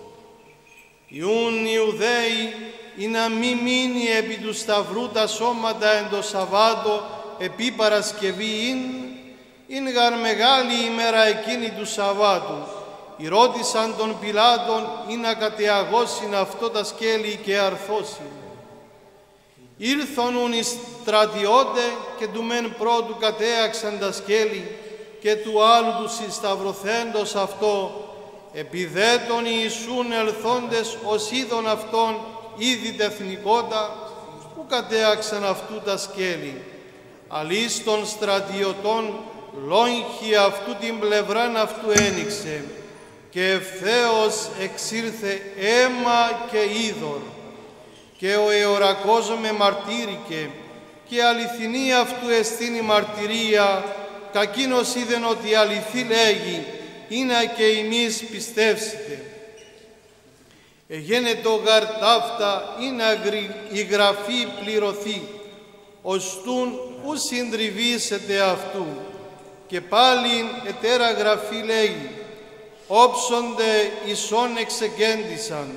Ιούν Ιουδαίοι ή να μη μείνει επί του σταυρού τα σώματα εν το Σαββάτο επί Παρασκευή ειν γαρ μεγάλη ημέρα εκείνη του Σαββάτου. Ρώτησαν τον Πιλάτων ή να κατεαγώσιν αυτό τα σκέλη και αρθώσιν. Ήλθονουν οι στρατιώτε και του μεν πρώτου κατέαξαν τα σκέλη και του άλλου του συσταυρωθέντος αυτό, επιδέ τον Ιησούν ελθόντες ως είδων αυτών ήδη τεθνικότα, που κατέαξαν αυτού τα σκέλη. Αλής των στρατιωτών λόγχη αυτού την πλευράν αυτού ένοιξε και ευθέως εξήλθε αίμα και είδωρ. Και ο εωρακός με μαρτύρηκε και αληθινή αυτού εστίν η μαρτυρία, κακίνος είδεν ότι αληθή λέγει, είναι και εμείς πιστεύσετε. Εγένετο γαρ ταύτα είναι η γραφή πληρωθεί, ωστούν ου συντριβήσετε αυτού. Και πάλιν ετέρα γραφή λέγει, όψονται ισόν εξεκέντησαν.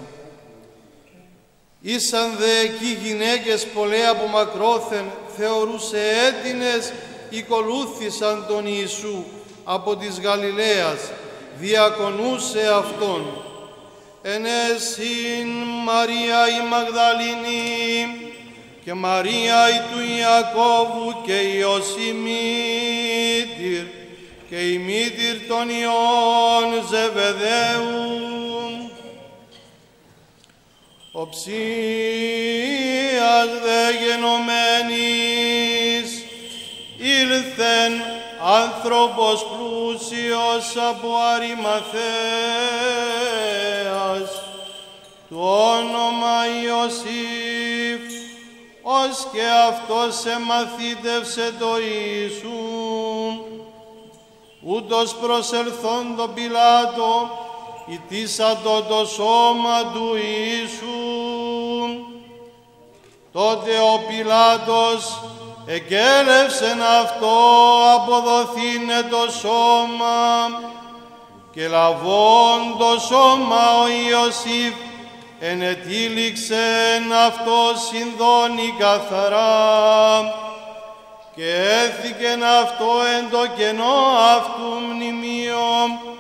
Ήσαν δε εκεί γυναίκες πολλέ από μακρόθεν, θεωρούσε έτινες, οικολούθησαν τον Ιησού από της Γαλιλαίας, διακονούσε αυτόν. Ενέσιν Μαρία η Μαγδαληνή και Μαρία η του Ιακώβου και η Ιωσή μήτηρ και η μήτηρ των Υιών Ζεβεδαίου. Οψίας δε γενομένης ήλθεν άνθρωπος πλούσιος από Αριμαθαίας, το όνομα Ιωσήφ, ως και αυτός εμαθήτευσε το Ιησούν. Ούτως προσελθόν το Πιλάτο, ητήσατο το σώμα του Ιησούν. Τότε ο Πιλάτος εκέλευσεν αυτό αποδοθήνε το σώμα, και λαβών το σώμα ο Ιωσήφ ενετήληξεν αυτό συνδώνει καθαρά, και έθηκεν αυτό εν το κενό αυτού μνημείο,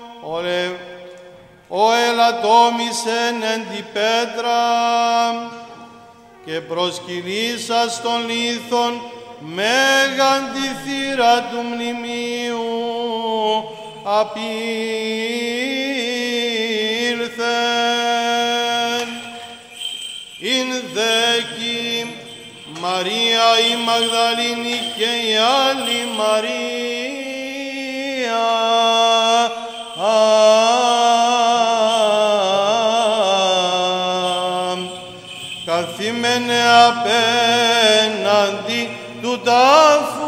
ο ελαττόμησεν εν τη πέτρα, και προσκυνήσας των λίθων μέγαν τη θύρα του μνημείου απήλθεν. Ειν δέκη Μαρία η Μαγδαλήνη και η άλλη Μαρία, καθήμενε απέναντι του τάφου.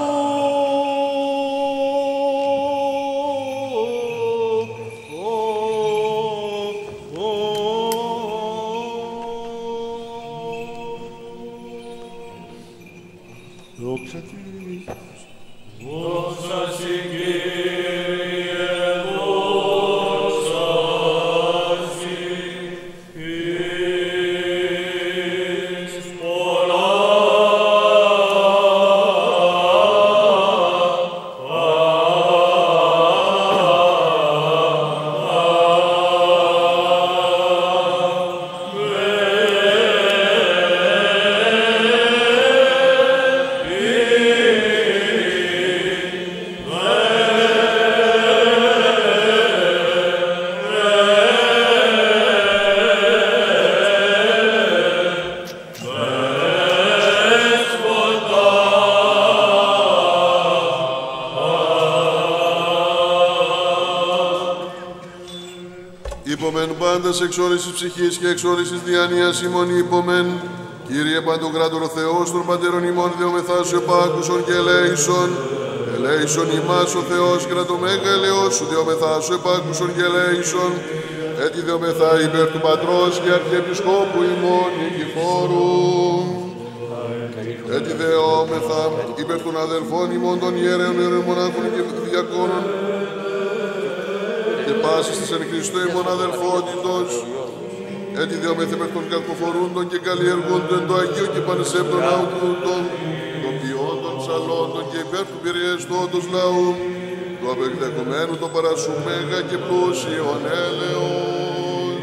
Δόξα Τί. Δόξα Συ, Κύριε, δόξα Συ, εις πολλά Υπομεν πάντας εξ όρης της ψυχής και εξ όρης της διάνοίας ημών υπομεν. Κύριε Παντοκράτορο Θεός των Πατέρων ημών δεομεθάσου επάκουσον και ελέησον. Ελέησον ημάς ο Θεός κρατομέγα ελεός σου δεομεθάσου επάκουσον και ελέησον. Έτσι δεομεθά υπέρ του Πατρός και Αρχιεπισκόπου ημών Νικηφόρου. Έτσι δεόμεθα υπέρ των αδελφών ημών των ιερέων μονάχων και διακόνων και πάσης της εν Χριστώ ημών αδελφότητος. Έτσι δεόμεθα υπέρ των καρποφορούντων και καλλιεργούντων εν το Αγίο και πανεσέπτων αουτούτων, των ποιόντων ψαλόντων και υπέρ του πυριαιστόντος λαού, του απεκδεκομένου το παρασού μέγα και πλούσιον έλεος.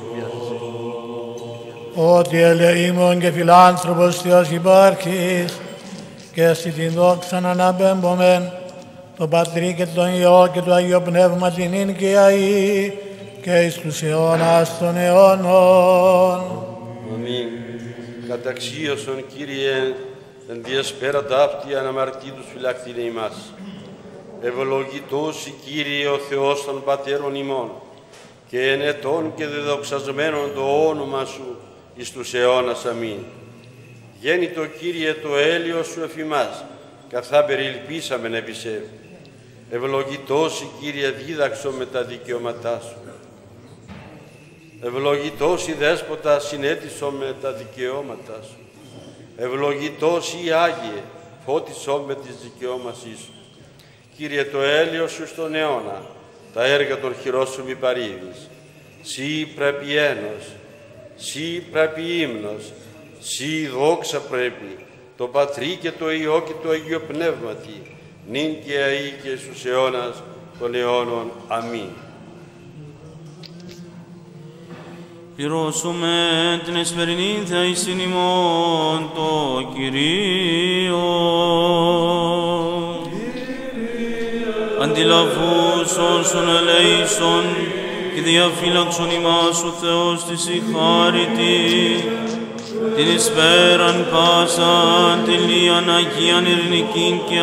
Ότι ελεήμων και φιλάνθρωπος Θεός υπάρχεις, και εσύ την δόξαν αναπέμπομεν, τον Πατρί και τον Υιό και το Αγίο Πνεύμα την ίν και αεί, και εις τους αιώνας των αιώνων. Αμήν. Καταξίωσον, Κύριε, εν διασπέρα ταύτη αναμαρτήτους φυλακτήνε ημάς. Ευλογητός, Κύριε, ο Θεός των Πατέρων ημών, και ενετών και δεδοξασμένων το όνομα Σου εις τους αιώνας. Αμήν. Γέννητο, Κύριε, το έλεος Σου εφημάς, καθά περιλυπήσαμεν επί σε. Ευλογητός, Κύριε, δίδαξον με τα δικαιώματά Σου. Ευλογητός η Δέσποτα, συνέτησον με τα δικαιώματά Σου. Ευλογητός η Άγιε, φώτισον με τις δικαιώμασή Σου. Κύριε, το έλεος Σου στον αιώνα, τα έργα των χειρών Σου μη παρήδεις. Συ πρέπει ένος, Συ πρέπει ύμνος, Συ δόξα πρέπει, το Πατρί και το Υιό και το Αγίο Πνεύματι, νυν και αεί και στους αιώνας των αιώνων. Αμήν. Πληρώσουμε την εσπερινή θεαίσθην ημών το Κυρίο. Αντιλαβούς όσων ελέησον και διαφύλαξον ημάς ο Θεός της η χάρητη, την εσπέραν πάσαν τελείαν Αγίαν ειρηνικήν και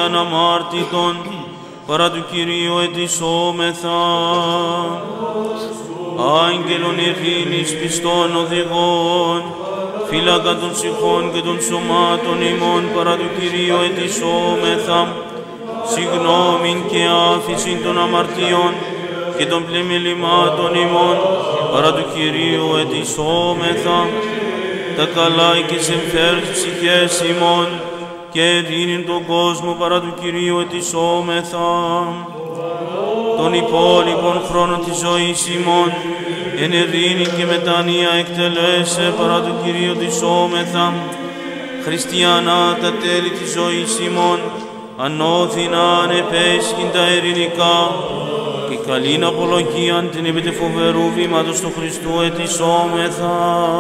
αναμάρτητον, παρά του Κυρίου ετισόμεθα. άγγελων ειρήνης πιστών οδηγών, φύλακα των ψυχών και των σωμάτων ημών παρά του Κυρίου ετισόμεθα, συγγνώμην και άφησιν των αμαρτιών και των πλημμυλημάτων ημών παρά του Κυρίου ετισόμεθα, τα καλά και συμφέρεις ψυχές ημών και δίνειν τον κόσμο παρά του Κυρίου ετισόμεθα, των υπόλοιπων χρόνων της ζωής ημών εν ειρήνη και μετανία εκτελέσε παρά του Κυρίου ετισόμεθα, χριστιανά τα τέλη της ζωής ημών ανώθυνα ανεπέσχυν τα ειρηνικά και καλήν απολογίαν την επί τε φοβερού βήματος του Χριστού ετισόμεθα.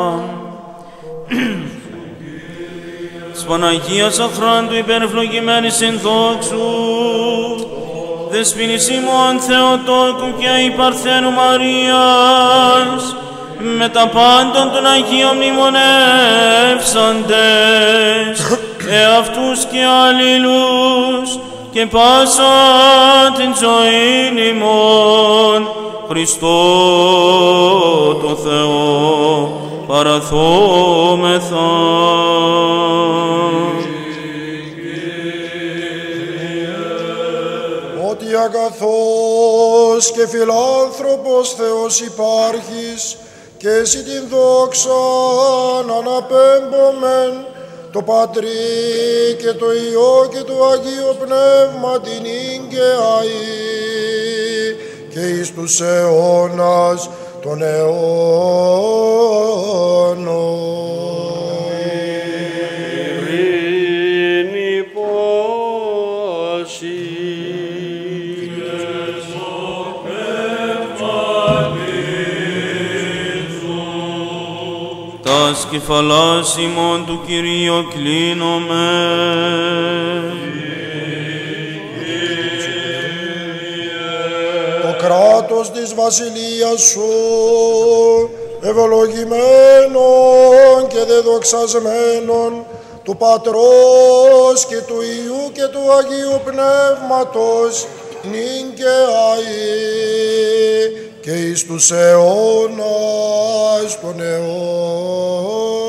Της Παναγίας αχράντου υπερευλογημένης εν δόξου, δεσποινής ημών Θεοτόκου και η Παρθένου Μαρίας, με τα πάντων των Αγίων μνημονεύσαντες, εαυτούς και αλλήλους, και πάσα την ζωήν ημών, Χριστό το Θεό παραθόμεθα. Ότι αγαθός και φιλάνθρωπος Θεός υπάρχεις, και εσύ την δόξαν αναπέμπομεν, το Πατρί και το Υιό και το Αγίο Πνεύμα την ίγκαιαη και εις τους αιώνας των αιώνων. Τας κεφαλάς ημών του Κυρίου κλείνομαι. Το κράτος της βασιλείας σου, ευλογημένων και δεδοξασμένων, του Πατρός και του Υιού και του Αγίου Πνεύματος, νυν και αεί και εις τους αιώνας των αιώνων.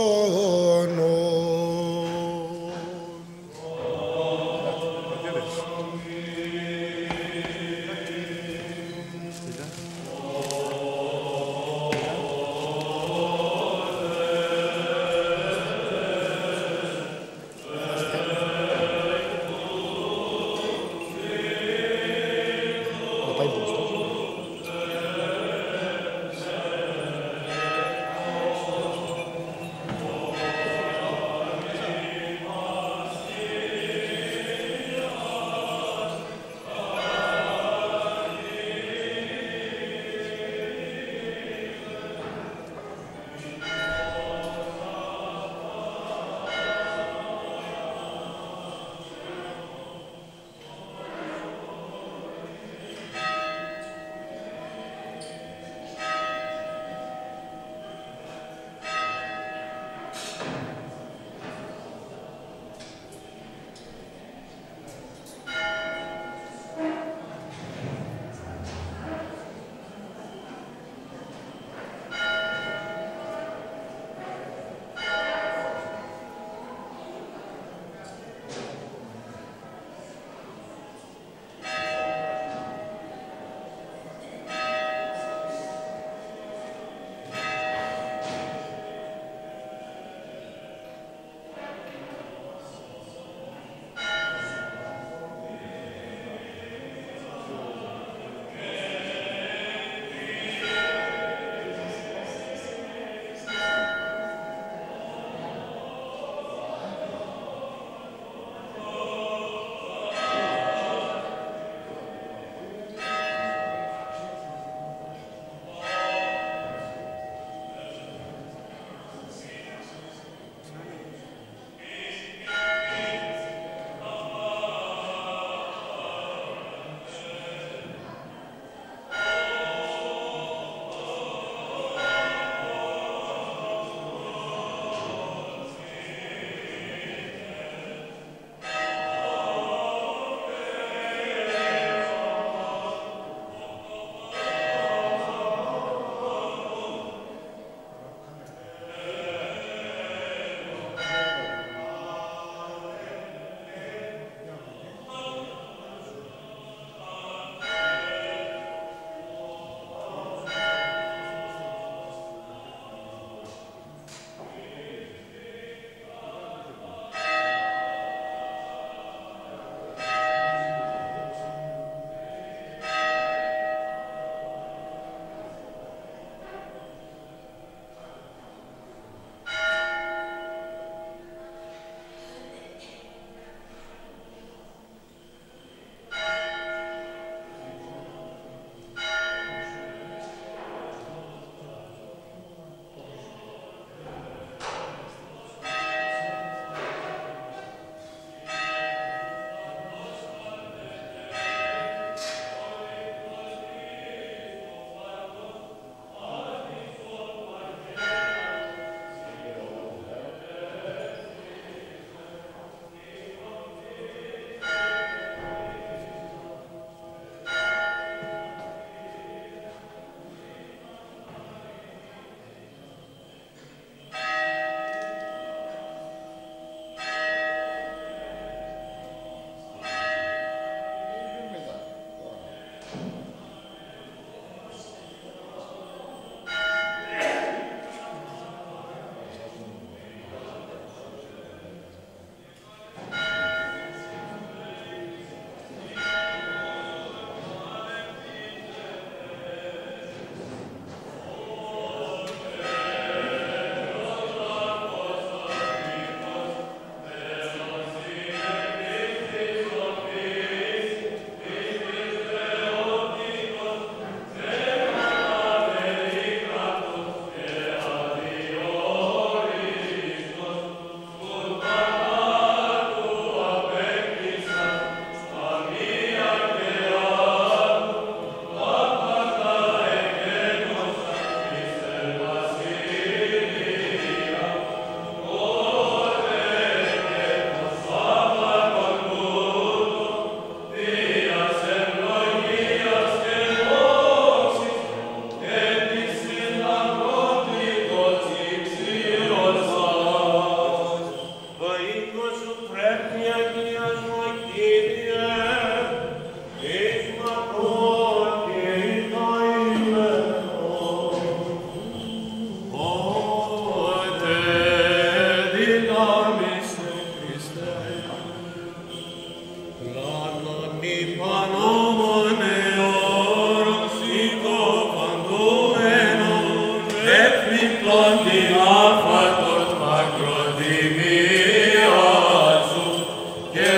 Και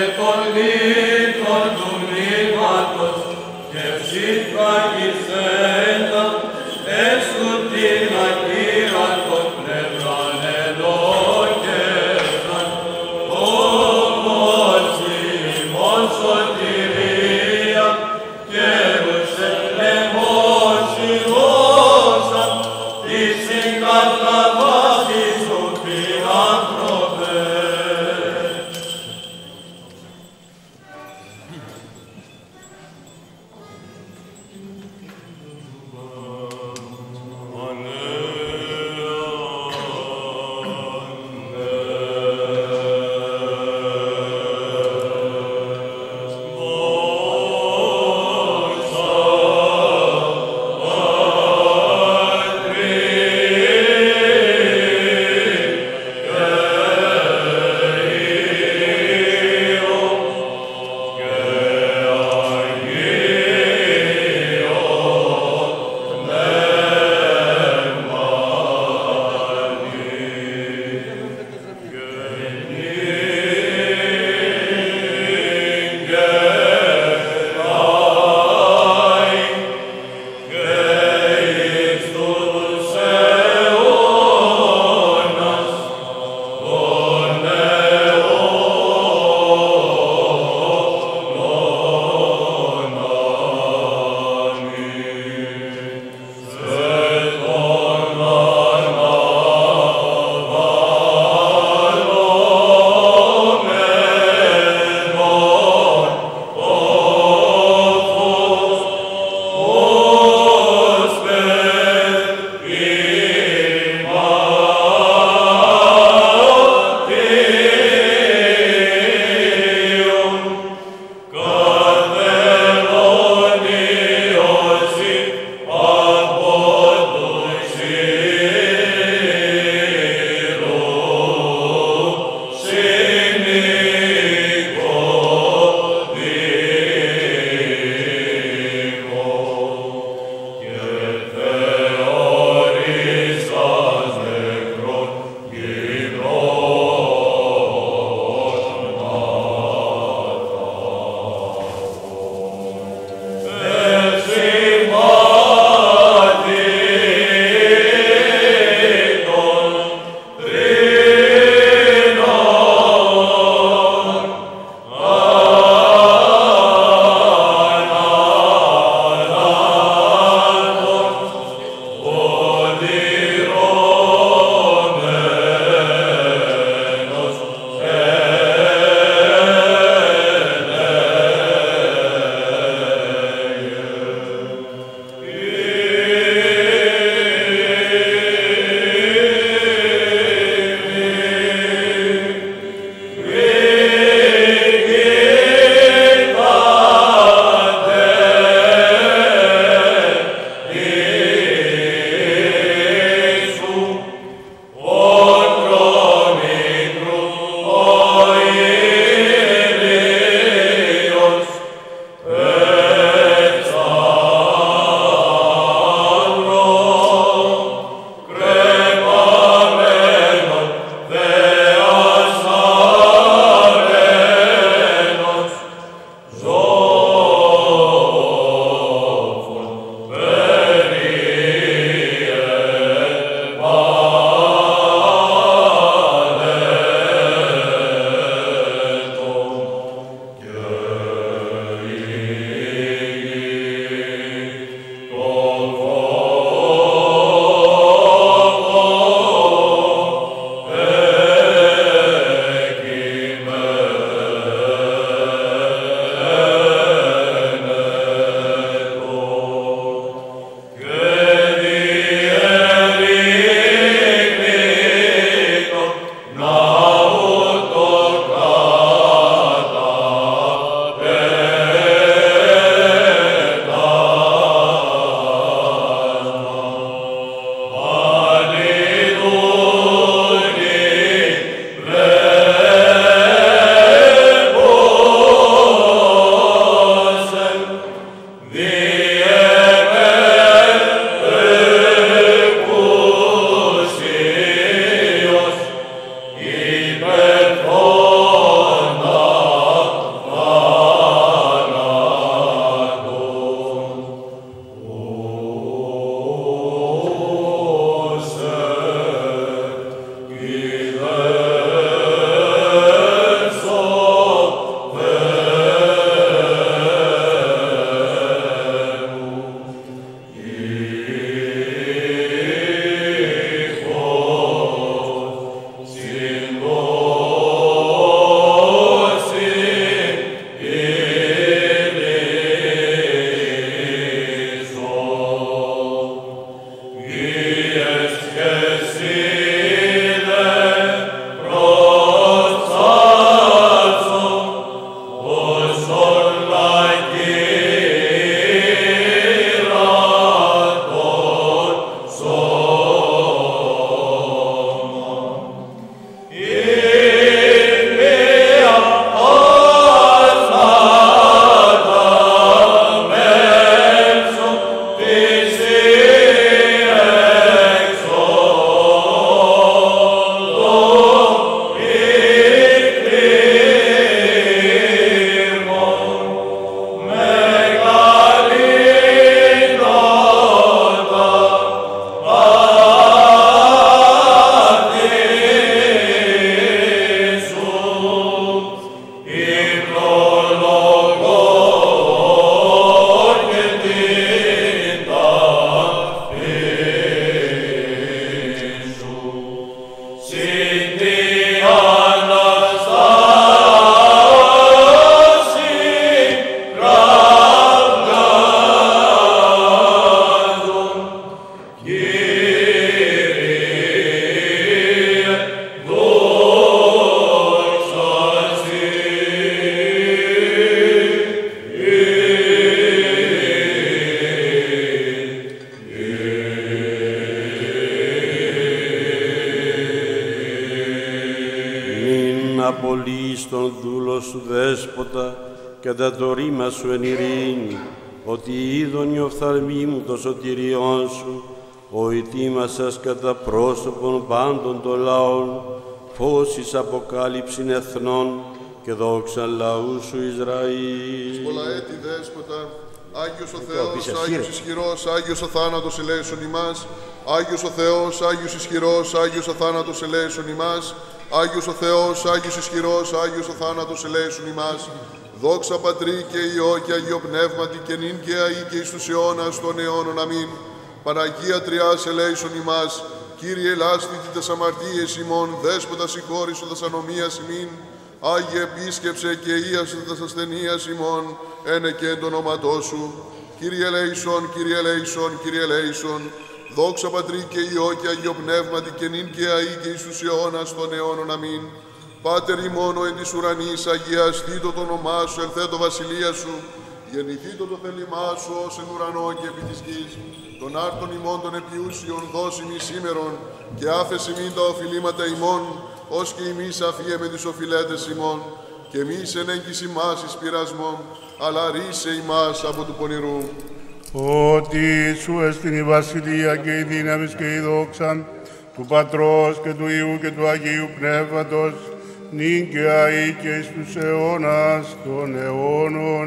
πεις τον δούλο σου δέσποτα, κατά το ρήμα σου εν ειρήνη, ότι είδον η οφθαλμή μου το σωτηριόν σου, ο ετοίμασας κατά πρόσωπον πάντων των λαών, φως εις αποκάλυψην εθνών και δόξα λαού σου Ισραήλ. Πολλά έτη δέσποτα, Άγιος ο Θεός, Άγιος ισχυρός, Άγιος ο θάνατος ελέησον ημάς, Άγιος ο Θεός, Άγιος ισχυρός, Άγιος ο θάνατος ελέησον ημάς, Άγιος ο Θεός, Άγιος ισχυρός, Άγιος ο θάνατος ελέησον ημάς. Δόξα Πατρί και Υιό και Αγίο Πνεύματι και νυν και αεί και εις τους αιώνας των αιώνων. Αμήν. Παναγία Τριάς ελέησον ημάς, Κύριε ελάστητη τας αμαρτίες ημών, Δέσποτα συγχώρησον τας ανομίας ημίν, Άγιε επίσκεψε και ίασε τας ασθενείας ημών, ένε και εν το όνοματό σου. Κύριε ελέησον, Κύριε ελέησον, Κύριε ελέησον. Δόξα Πατρί και Υιό και Αγίο Πνεύματι και νυν και αεί και εις τους αιώνας των αιώνων. Αμήν. Πάτερ ημών ο εν της ουρανής, αγιαστήτω το όνομά σου, ελθέτω βασιλεία σου, γεννηθήτω το θέλημά σου ως εν ουρανό και επί της γης. Των άρτων ημών των επιούσιων δώσει μη σήμερον, και άφεση μην τα οφειλήματα ημών, ως και εμείς αφίεμε τις οφειλέτες ημών, και εμείς εν έγκυση μας εις πειρασμόν, αλλά ρίσε ημάς από του πονηρού. Ότι σου εστιν η βασιλεία και η δύναμη και η δόξα του Πατρός και του Υιού και του Αγίου Πνεύματος, νυν και αεί και εις τους αιώνας των αιώνων.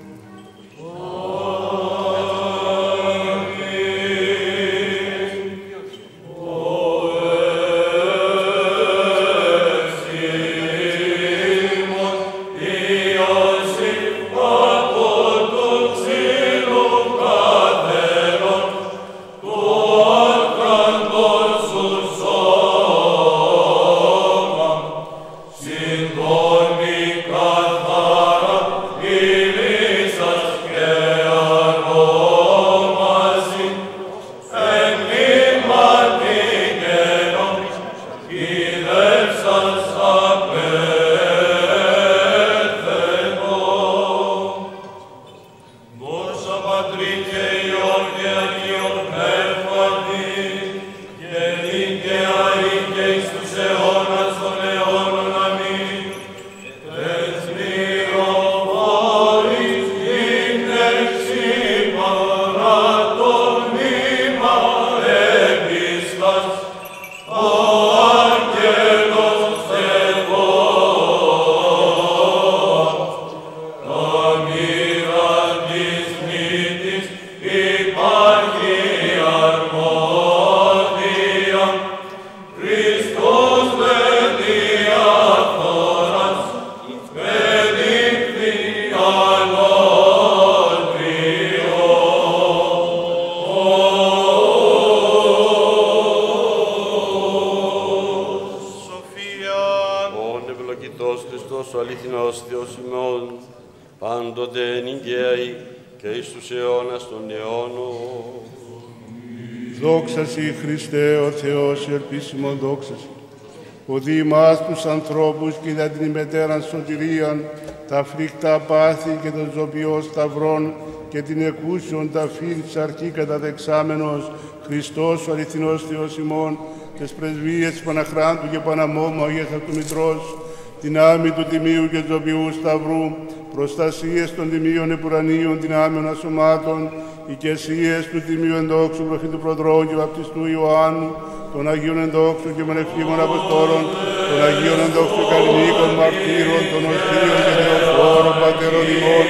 Δόξα Σοι Χριστέ ο Θεός ελπίσιμον δόξα Σοι. Οδεί ημάς τους ανθρώπους και για την ημετέραν σωτηρίαν, τα φρικτά πάθη και των ζωπιών σταυρών και την εκούσιον τα φύλη της αρχή καταδεξάμενος, Χριστός ο αληθινός Θεός ημών, τες πρεσβείες Παναχράντου και Παναμόμου Αγίας του Μητρός, δυνάμει του Τιμίου και Ζωπιού Σταυρού, προστασίες των Τιμίων Επουρανίων δυνάμεων ασωμάτων, οικεσίες του Τιμίου Ενδόξου Προφήτου Προδρόμου και Βαπτιστού Ιωάννου, των Αγίων Ενδόξου και Μονευχήμων Αποστόλων, των Αγίων Ενδόξου Καλλινίκων Μαρτύρων, των Οστίων και Θεοφόρων Πατέρων ημών,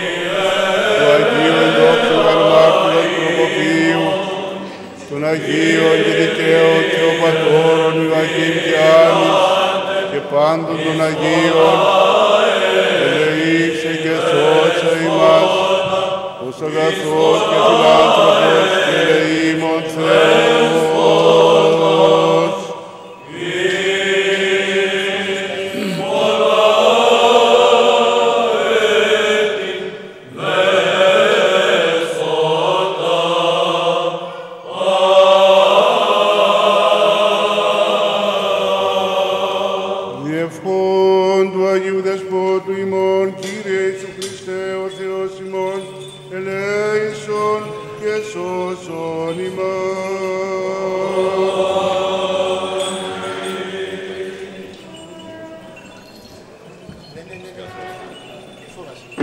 του Αγίου Ενδόξου Καλμάρτυρων Προκοπίου, των Αγίων και Δικαίων Θεοπατώρων Ιωακήμ και Άννης, και πάντων των Αγίων, ελεήξε και σώσε ημάς, ως αγαθός και φιλάνθρωπος και ελεήμων Θεός. ναι.